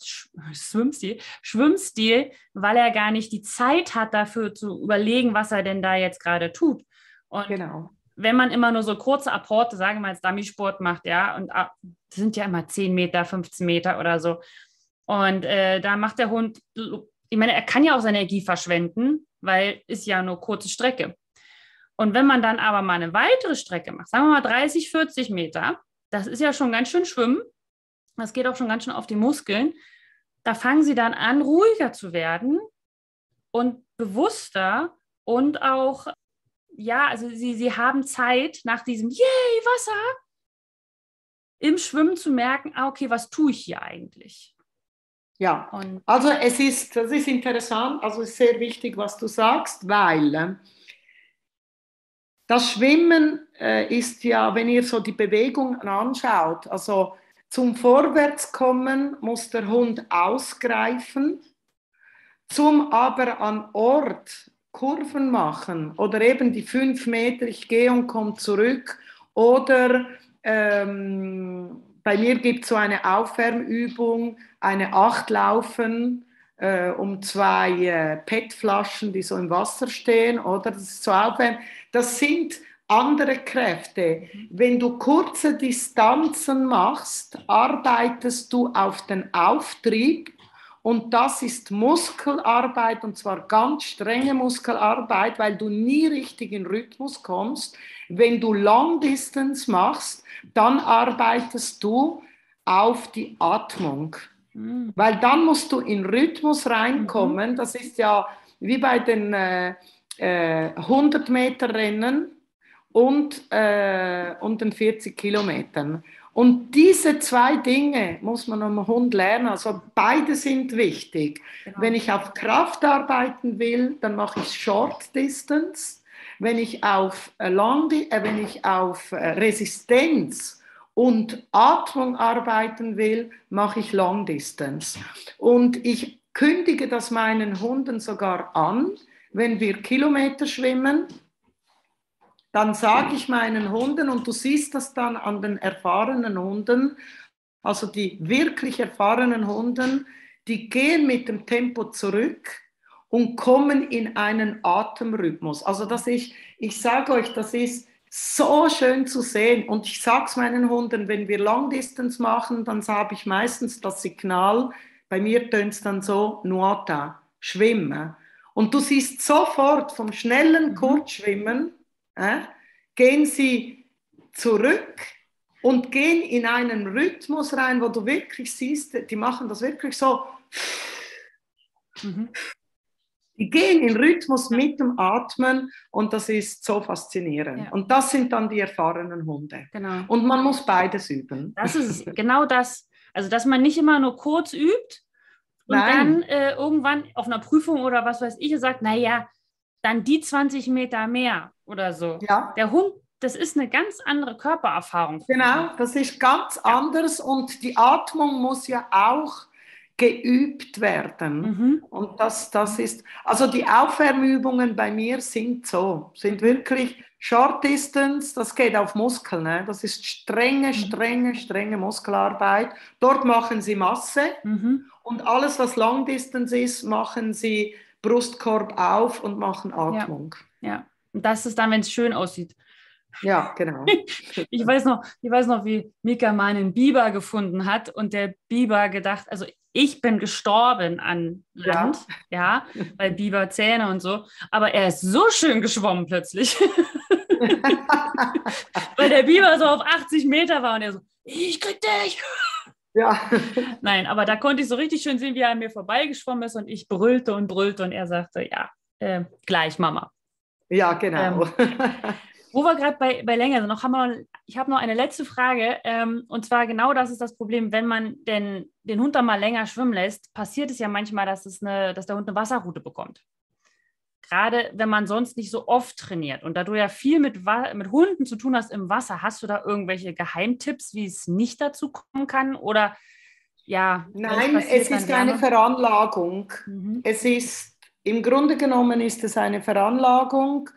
Schwimmstil, weil er gar nicht die Zeit hat, dafür zu überlegen, was er denn da jetzt gerade tut. Und wenn man immer nur so kurze Apporte, sagen wir mal, als Dummy-Sport macht, ja, und das sind ja immer 10 Meter, 15 Meter oder so. Und da macht der Hund, ich meine, er kann ja auch seine Energie verschwenden, weil ist ja nur kurze Strecke. Und wenn man dann aber mal eine weitere Strecke macht, sagen wir mal 30, 40 Meter, das ist ja schon ganz schön schwimmen. Das geht auch schon ganz schön auf die Muskeln. Da fangen sie dann an, ruhiger zu werden und bewusster und auch, ja, also sie haben Zeit nach diesem Yay, Wasser im Schwimmen zu merken, okay, was tue ich hier eigentlich? Ja, also das ist interessant, also es ist sehr wichtig, was du sagst, weil das Schwimmen ist ja, wenn ihr so die Bewegungen anschaut, also zum Vorwärtskommen muss der Hund ausgreifen, zum aber an Ort Kurven machen oder eben die 5 Meter, ich gehe und komme zurück oder bei mir gibt es so eine Aufwärmübung, eine 8 Laufen um 2 PET-Flaschen, die so im Wasser stehen, oder? Das ist so Aufwärmen. Das sind andere Kräfte. Wenn du kurze Distanzen machst, arbeitest du auf den Auftrieb und das ist Muskelarbeit und zwar ganz strenge Muskelarbeit, weil du nie richtig in Rhythmus kommst. Wenn du Long Distance machst, dann arbeitest du auf die Atmung. Weil dann musst du in Rhythmus reinkommen. Das ist ja wie bei den 100 Meter Rennen und den 40 Kilometern. Und diese 2 Dinge muss man am Hund lernen. Also beide sind wichtig. Genau. Wenn ich auf Kraft arbeiten will, dann mache ich Short Distance. Wenn ich auf Resistenz und Atmung arbeiten will, mache ich Long Distance. Und ich kündige das meinen Hunden sogar an, wenn wir Kilometer schwimmen, dann sage ich meinen Hunden, und du siehst das dann an den erfahrenen Hunden, also die wirklich erfahrenen Hunden, die gehen mit dem Tempo zurück und kommen in einen Atemrhythmus. Also ich sage euch, das ist so schön zu sehen. Und ich sage es meinen Hunden, wenn wir Long Distance machen, dann habe ich meistens das Signal, bei mir tönt es dann so, Nuota, schwimmen. Und du siehst sofort vom schnellen Kurzschwimmen, gehen sie zurück und gehen in einen Rhythmus rein, wo du wirklich siehst, die machen das wirklich so. Die gehen in Rhythmus mit dem Atmen und das ist so faszinierend. Ja. Und das sind dann die erfahrenen Hunde. Genau. Und man muss beides üben. Das ist genau das. Also, dass man nicht immer nur kurz übt und dann irgendwann auf einer Prüfung oder was weiß ich sagt, naja, dann die 20 Meter mehr oder so. Ja. Der Hund, das ist eine ganz andere Körpererfahrung. Genau, das ist ganz anders und die Atmung muss ja auch geübt werden. Und das ist, also die Aufwärmübungen bei mir sind wirklich Short Distance, das geht auf Muskeln, ne? Das ist strenge Muskelarbeit. Dort machen sie Masse und alles, was Long Distance ist, machen sie Brustkorb auf und machen Atmung. Ja. Und das ist dann, wenn es schön aussieht. Ja, genau. Ich weiß noch, wie Mika mal einen Biber gefunden hat und der Biber gedacht, also ich bin gestorben an Land, ja, bei Biberzähne und so, aber er ist so schön geschwommen plötzlich, weil der Biber so auf 80 Meter war und er so, ich krieg dich. Ja. Nein, aber da konnte ich so richtig schön sehen, wie er an mir vorbeigeschwommen ist und ich brüllte und er sagte, ja, gleich, Mama. Ja, genau. Wo wir gerade bei Länge sind, ich habe noch eine letzte Frage. Und zwar genau das ist das Problem, wenn man den Hund dann mal länger schwimmen lässt, passiert es ja manchmal, dass der Hund eine Wasserrute bekommt. Gerade wenn man sonst nicht so oft trainiert. Und da du ja viel mit Hunden zu tun hast im Wasser, hast du da irgendwelche Geheimtipps, wie es nicht dazu kommen kann? Oder ja, nein, es ist eine Veranlagung. Im Grunde genommen ist es eine Veranlagung.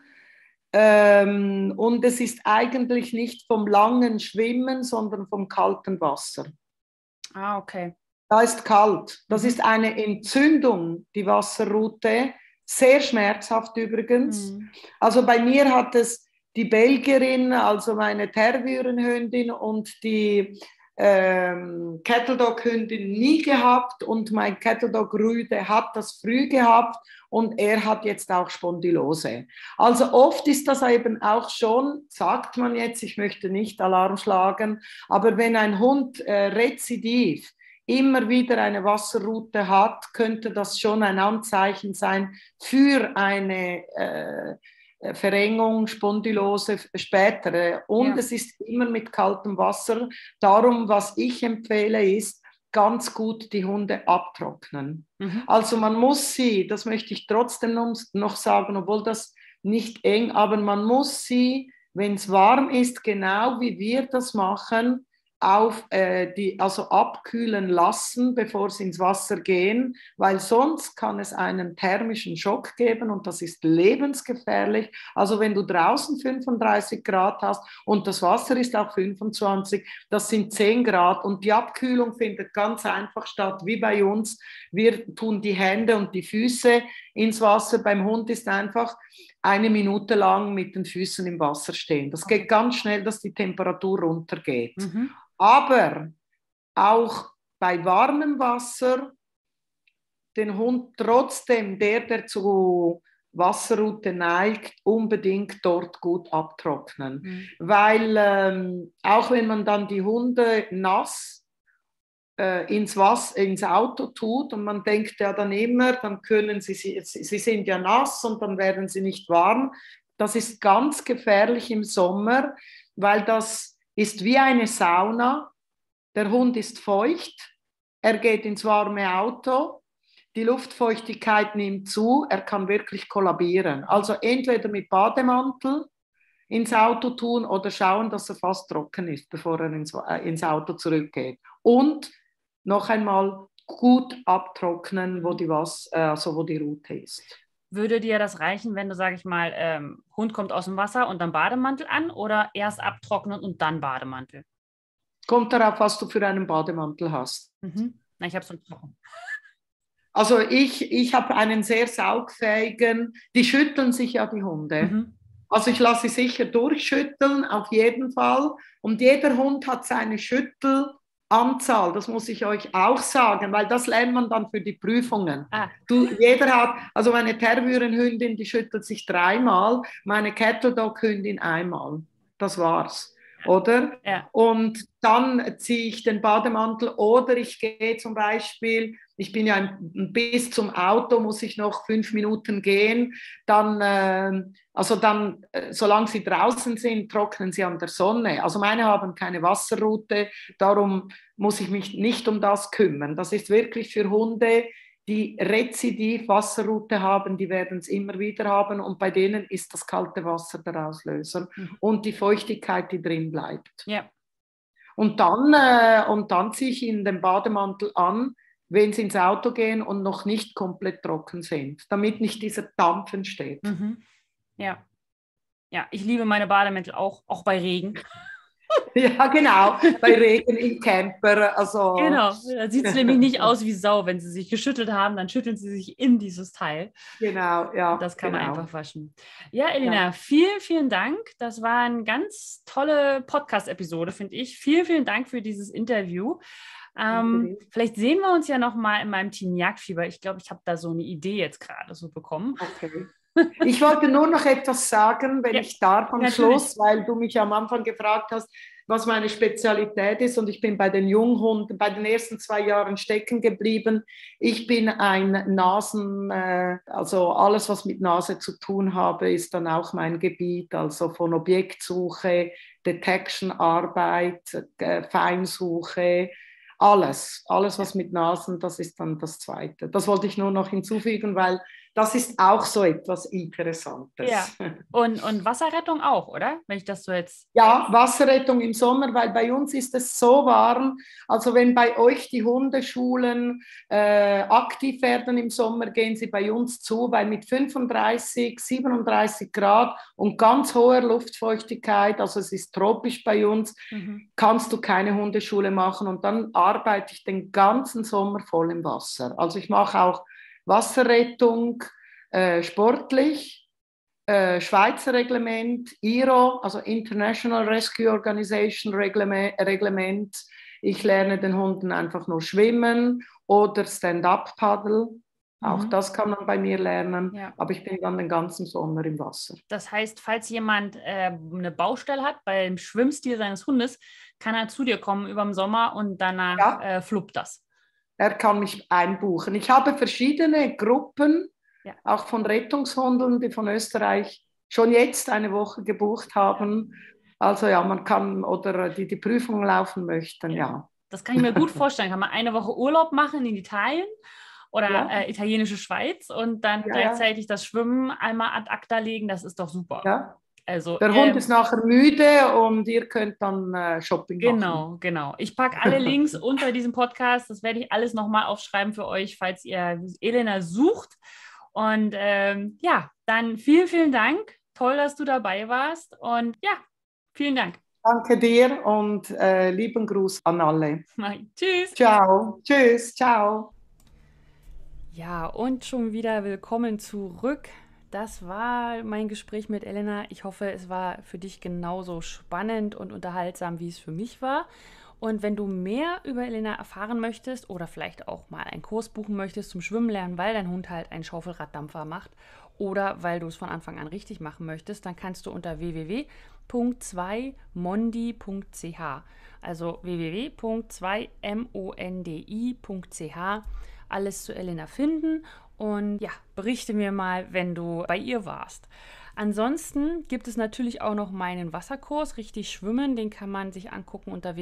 Und es ist eigentlich nicht vom langen Schwimmen, sondern vom kalten Wasser. Ah, okay. Da ist kalt. Das ist eine Entzündung, die Wasserrute. Sehr schmerzhaft übrigens. Also bei mir hat es die Belgierin, also meine Tervurenhündin und die Cattle Dog Hündin nie gehabt und mein Cattle Dog Rüde hat das früh gehabt und er hat jetzt auch Spondylose. Also oft ist das eben auch schon, sagt man jetzt, ich möchte nicht Alarm schlagen, aber wenn ein Hund rezidiv immer wieder eine Wasserrute hat, könnte das schon ein Anzeichen sein für eine Verengung, Spondylose spätere. Und es ist immer mit kaltem Wasser. Darum, was ich empfehle, ist, ganz gut die Hunde abtrocknen. Also man muss sie, das möchte ich trotzdem noch sagen, obwohl das nicht eng, aber man muss sie, wenn es warm ist, genau wie wir das machen, also abkühlen lassen, bevor sie ins Wasser gehen, weil sonst kann es einen thermischen Schock geben und das ist lebensgefährlich. Also wenn du draußen 35 Grad hast und das Wasser ist auch 25, das sind 10 Grad und die Abkühlung findet ganz einfach statt, wie bei uns. Wir tun die Hände und die Füße ins Wasser. Beim Hund ist einfach 1 Minute lang mit den Füßen im Wasser stehen. Das geht ganz schnell, dass die Temperatur runtergeht. Aber auch bei warmem Wasser den Hund trotzdem, der zu Wasserrute neigt, unbedingt dort gut abtrocknen. Weil auch wenn man dann die Hunde nass ins Auto tut und man denkt ja dann immer, dann können sie sind ja nass und dann werden sie nicht warm. Das ist ganz gefährlich im Sommer, weil das ist wie eine Sauna. Der Hund ist feucht, er geht ins warme Auto, die Luftfeuchtigkeit nimmt zu, er kann wirklich kollabieren. Also entweder mit Bademantel ins Auto tun oder schauen, dass er fast trocken ist, bevor er ins Auto zurückgeht. Und noch einmal gut abtrocknen, wo die Rute ist. Würde dir das reichen, wenn du, sag ich mal, Hund kommt aus dem Wasser und dann Bademantel an oder erst abtrocknen und dann Bademantel? Kommt darauf, was du für einen Bademantel hast. Na, ich habe so einen Trocken. Also ich habe einen sehr saugfähigen, die schütteln sich ja die Hunde. Also ich lasse sie sicher durchschütteln, auf jeden Fall. Und jeder Hund hat seine Schüttelanzahl, das muss ich euch auch sagen, weil das lernt man dann für die Prüfungen. Jeder hat, also meine Tervurenhündin, die schüttelt sich 3-mal, meine Cattle Dog Hündin 1-mal. Das war's. Oder? Ja. Und dann ziehe ich den Bademantel oder ich gehe zum Beispiel, ich bin ja bis zum Auto, muss ich noch 5 Minuten gehen, dann, solange sie draußen sind, trocknen sie an der Sonne. Also meine haben keine Wasserrute, darum muss ich mich nicht um das kümmern. Das ist wirklich für Hunde, die rezidiv Wasserrute haben, die werden es immer wieder haben und bei denen ist das kalte Wasser der Auslöser und die Feuchtigkeit, die drin bleibt. Ja. Und dann ziehe ich ihnen den Bademantel an, wenn sie ins Auto gehen und noch nicht komplett trocken sind, damit nicht dieser Dampf entsteht. Ja. Ja, ich liebe meine Bademäntel auch bei Regen. Ja, genau, bei Regen im Camper. Also, Genau, da sieht es nämlich nicht aus wie Sau. Wenn sie sich geschüttelt haben, dann schütteln sie sich in dieses Teil. genau, ja, Das kann man genau. einfach waschen. Ja, Ja. Elena, vielen, vielen Dank. Das war eine ganz tolle Podcast-Episode, finde ich. Vielen, vielen Dank für dieses Interview. Vielleicht sehen wir uns ja noch mal in meinem Team Jagdfieber. Ich glaube, ich habe da so eine Idee jetzt gerade so bekommen. Okay. Ich wollte nur noch etwas sagen, wenn Ja, ich darf am natürlich. Schluss, weil du mich am Anfang gefragt hast, was meine Spezialität ist, und ich bin bei den Junghunden bei den ersten 2 Jahren stecken geblieben. Ich bin ein also alles, was mit Nase zu tun habe, ist dann auch mein Gebiet, also von Objektsuche, Detection-Arbeit, Feinsuche, alles, was mit Nasen, das ist dann das Zweite. Das wollte ich nur noch hinzufügen, weil das ist auch so etwas Interessantes. Ja. Und Wasserrettung auch, oder? Wenn ich das so jetzt... Ja, Wasserrettung im Sommer, weil bei uns ist es so warm. Also wenn bei euch die Hundeschulen aktiv werden im Sommer, gehen sie bei uns zu, weil mit 35, 37 Grad und ganz hoher Luftfeuchtigkeit, also es ist tropisch bei uns, kannst du keine Hundeschule machen, und dann arbeite ich den ganzen Sommer voll im Wasser. Also ich mache auch Wasserrettung, sportlich, Schweizer Reglement, IRO, also International Rescue Organization Reglement. Ich lerne den Hunden einfach nur schwimmen oder Stand-up-Paddle. Auch das kann man bei mir lernen, ja. Aber ich bin dann den ganzen Sommer im Wasser. Das heißt, falls jemand eine Baustelle hat beim Schwimmstil seines Hundes, kann er zu dir kommen über den Sommer und danach fluppt das. Er kann mich einbuchen. Ich habe verschiedene Gruppen, auch von Rettungshunden, die von Österreich schon jetzt eine Woche gebucht haben. Also ja, man kann, oder die Prüfung laufen möchten, ja. Das kann ich mir gut vorstellen. Kann man eine Woche Urlaub machen in Italien oder italienische Schweiz und dann gleichzeitig das Schwimmen einmal ad acta legen. Das ist doch super. Ja. Also, der Hund ist nachher müde und ihr könnt dann Shopping machen. Genau. Ich packe alle Links unter diesem Podcast. Das werde ich alles nochmal aufschreiben für euch, falls ihr Elena sucht. Und dann vielen, vielen Dank. Toll, dass du dabei warst. Und ja, vielen Dank. Danke dir und lieben Gruß an alle. Tschüss. Ciao. Tschüss. Ciao. Ja, und schon wieder willkommen zurück. Das war mein Gespräch mit Elena. Ich hoffe, es war für dich genauso spannend und unterhaltsam, wie es für mich war. Und wenn du mehr über Elena erfahren möchtest oder vielleicht auch mal einen Kurs buchen möchtest zum Schwimmen lernen, weil dein Hund halt einen Schaufelraddampfer macht oder weil du es von Anfang an richtig machen möchtest, dann kannst du unter www.2mondi.ch, also www.2mondi.ch alles zu Elena finden. Und ja, berichte mir mal, wenn du bei ihr warst. Ansonsten gibt es natürlich auch noch meinen Wasserkurs, richtig schwimmen. Den kann man sich angucken unter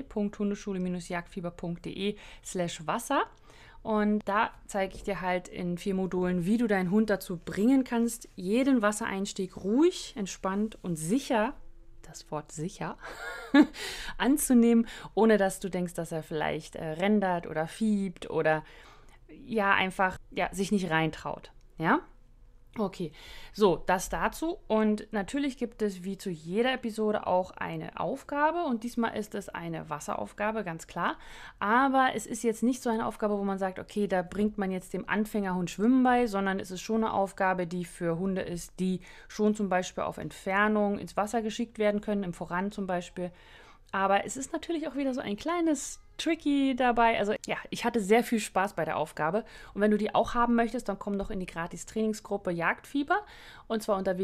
www.hundeschule-jagdfieber.de/Wasser. Und da zeige ich dir halt in 4 Modulen, wie du deinen Hund dazu bringen kannst, jeden Wassereinstieg ruhig, entspannt und sicher, das Wort sicher, anzunehmen, ohne dass du denkst, dass er vielleicht rendert oder fiebt oder einfach sich nicht reintraut. Ja? Okay, so, das dazu. Und natürlich gibt es wie zu jeder Episode auch eine Aufgabe. Und diesmal ist es eine Wasseraufgabe, ganz klar. Aber es ist jetzt nicht so eine Aufgabe, wo man sagt, okay, da bringt man jetzt dem Anfängerhund Schwimmen bei, sondern es ist schon eine Aufgabe, die für Hunde ist, die schon zum Beispiel auf Entfernung ins Wasser geschickt werden können, im Voran zum Beispiel. Aber es ist natürlich auch wieder so ein kleines Tricky dabei. Also ja, ich hatte sehr viel Spaß bei der Aufgabe. Und wenn du die auch haben möchtest, dann komm doch in die Gratis-Trainingsgruppe Jagdfieber. Und zwar unter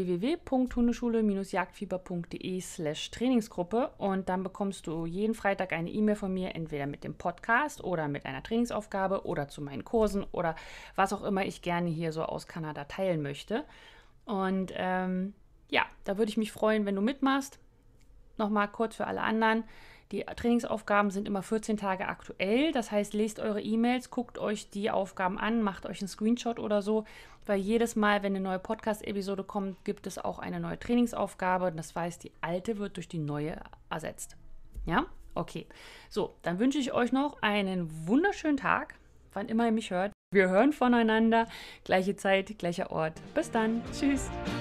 www.hundeschule-jagdfieber.de/Trainingsgruppe. Und dann bekommst du jeden Freitag eine E-Mail von mir, entweder mit dem Podcast oder mit einer Trainingsaufgabe oder zu meinen Kursen oder was auch immer ich gerne hier so aus Kanada teilen möchte. Und da würde ich mich freuen, wenn du mitmachst. Nochmal kurz für alle anderen. Die Trainingsaufgaben sind immer 14 Tage aktuell. Das heißt, lest eure E-Mails, guckt euch die Aufgaben an, macht euch einen Screenshot oder so, weil jedes Mal, wenn eine neue Podcast-Episode kommt, gibt es auch eine neue Trainingsaufgabe. Das heißt, die alte wird durch die neue ersetzt. Ja? Okay. So, dann wünsche ich euch noch einen wunderschönen Tag, wann immer ihr mich hört. Wir hören voneinander. Gleiche Zeit, gleicher Ort. Bis dann. Tschüss.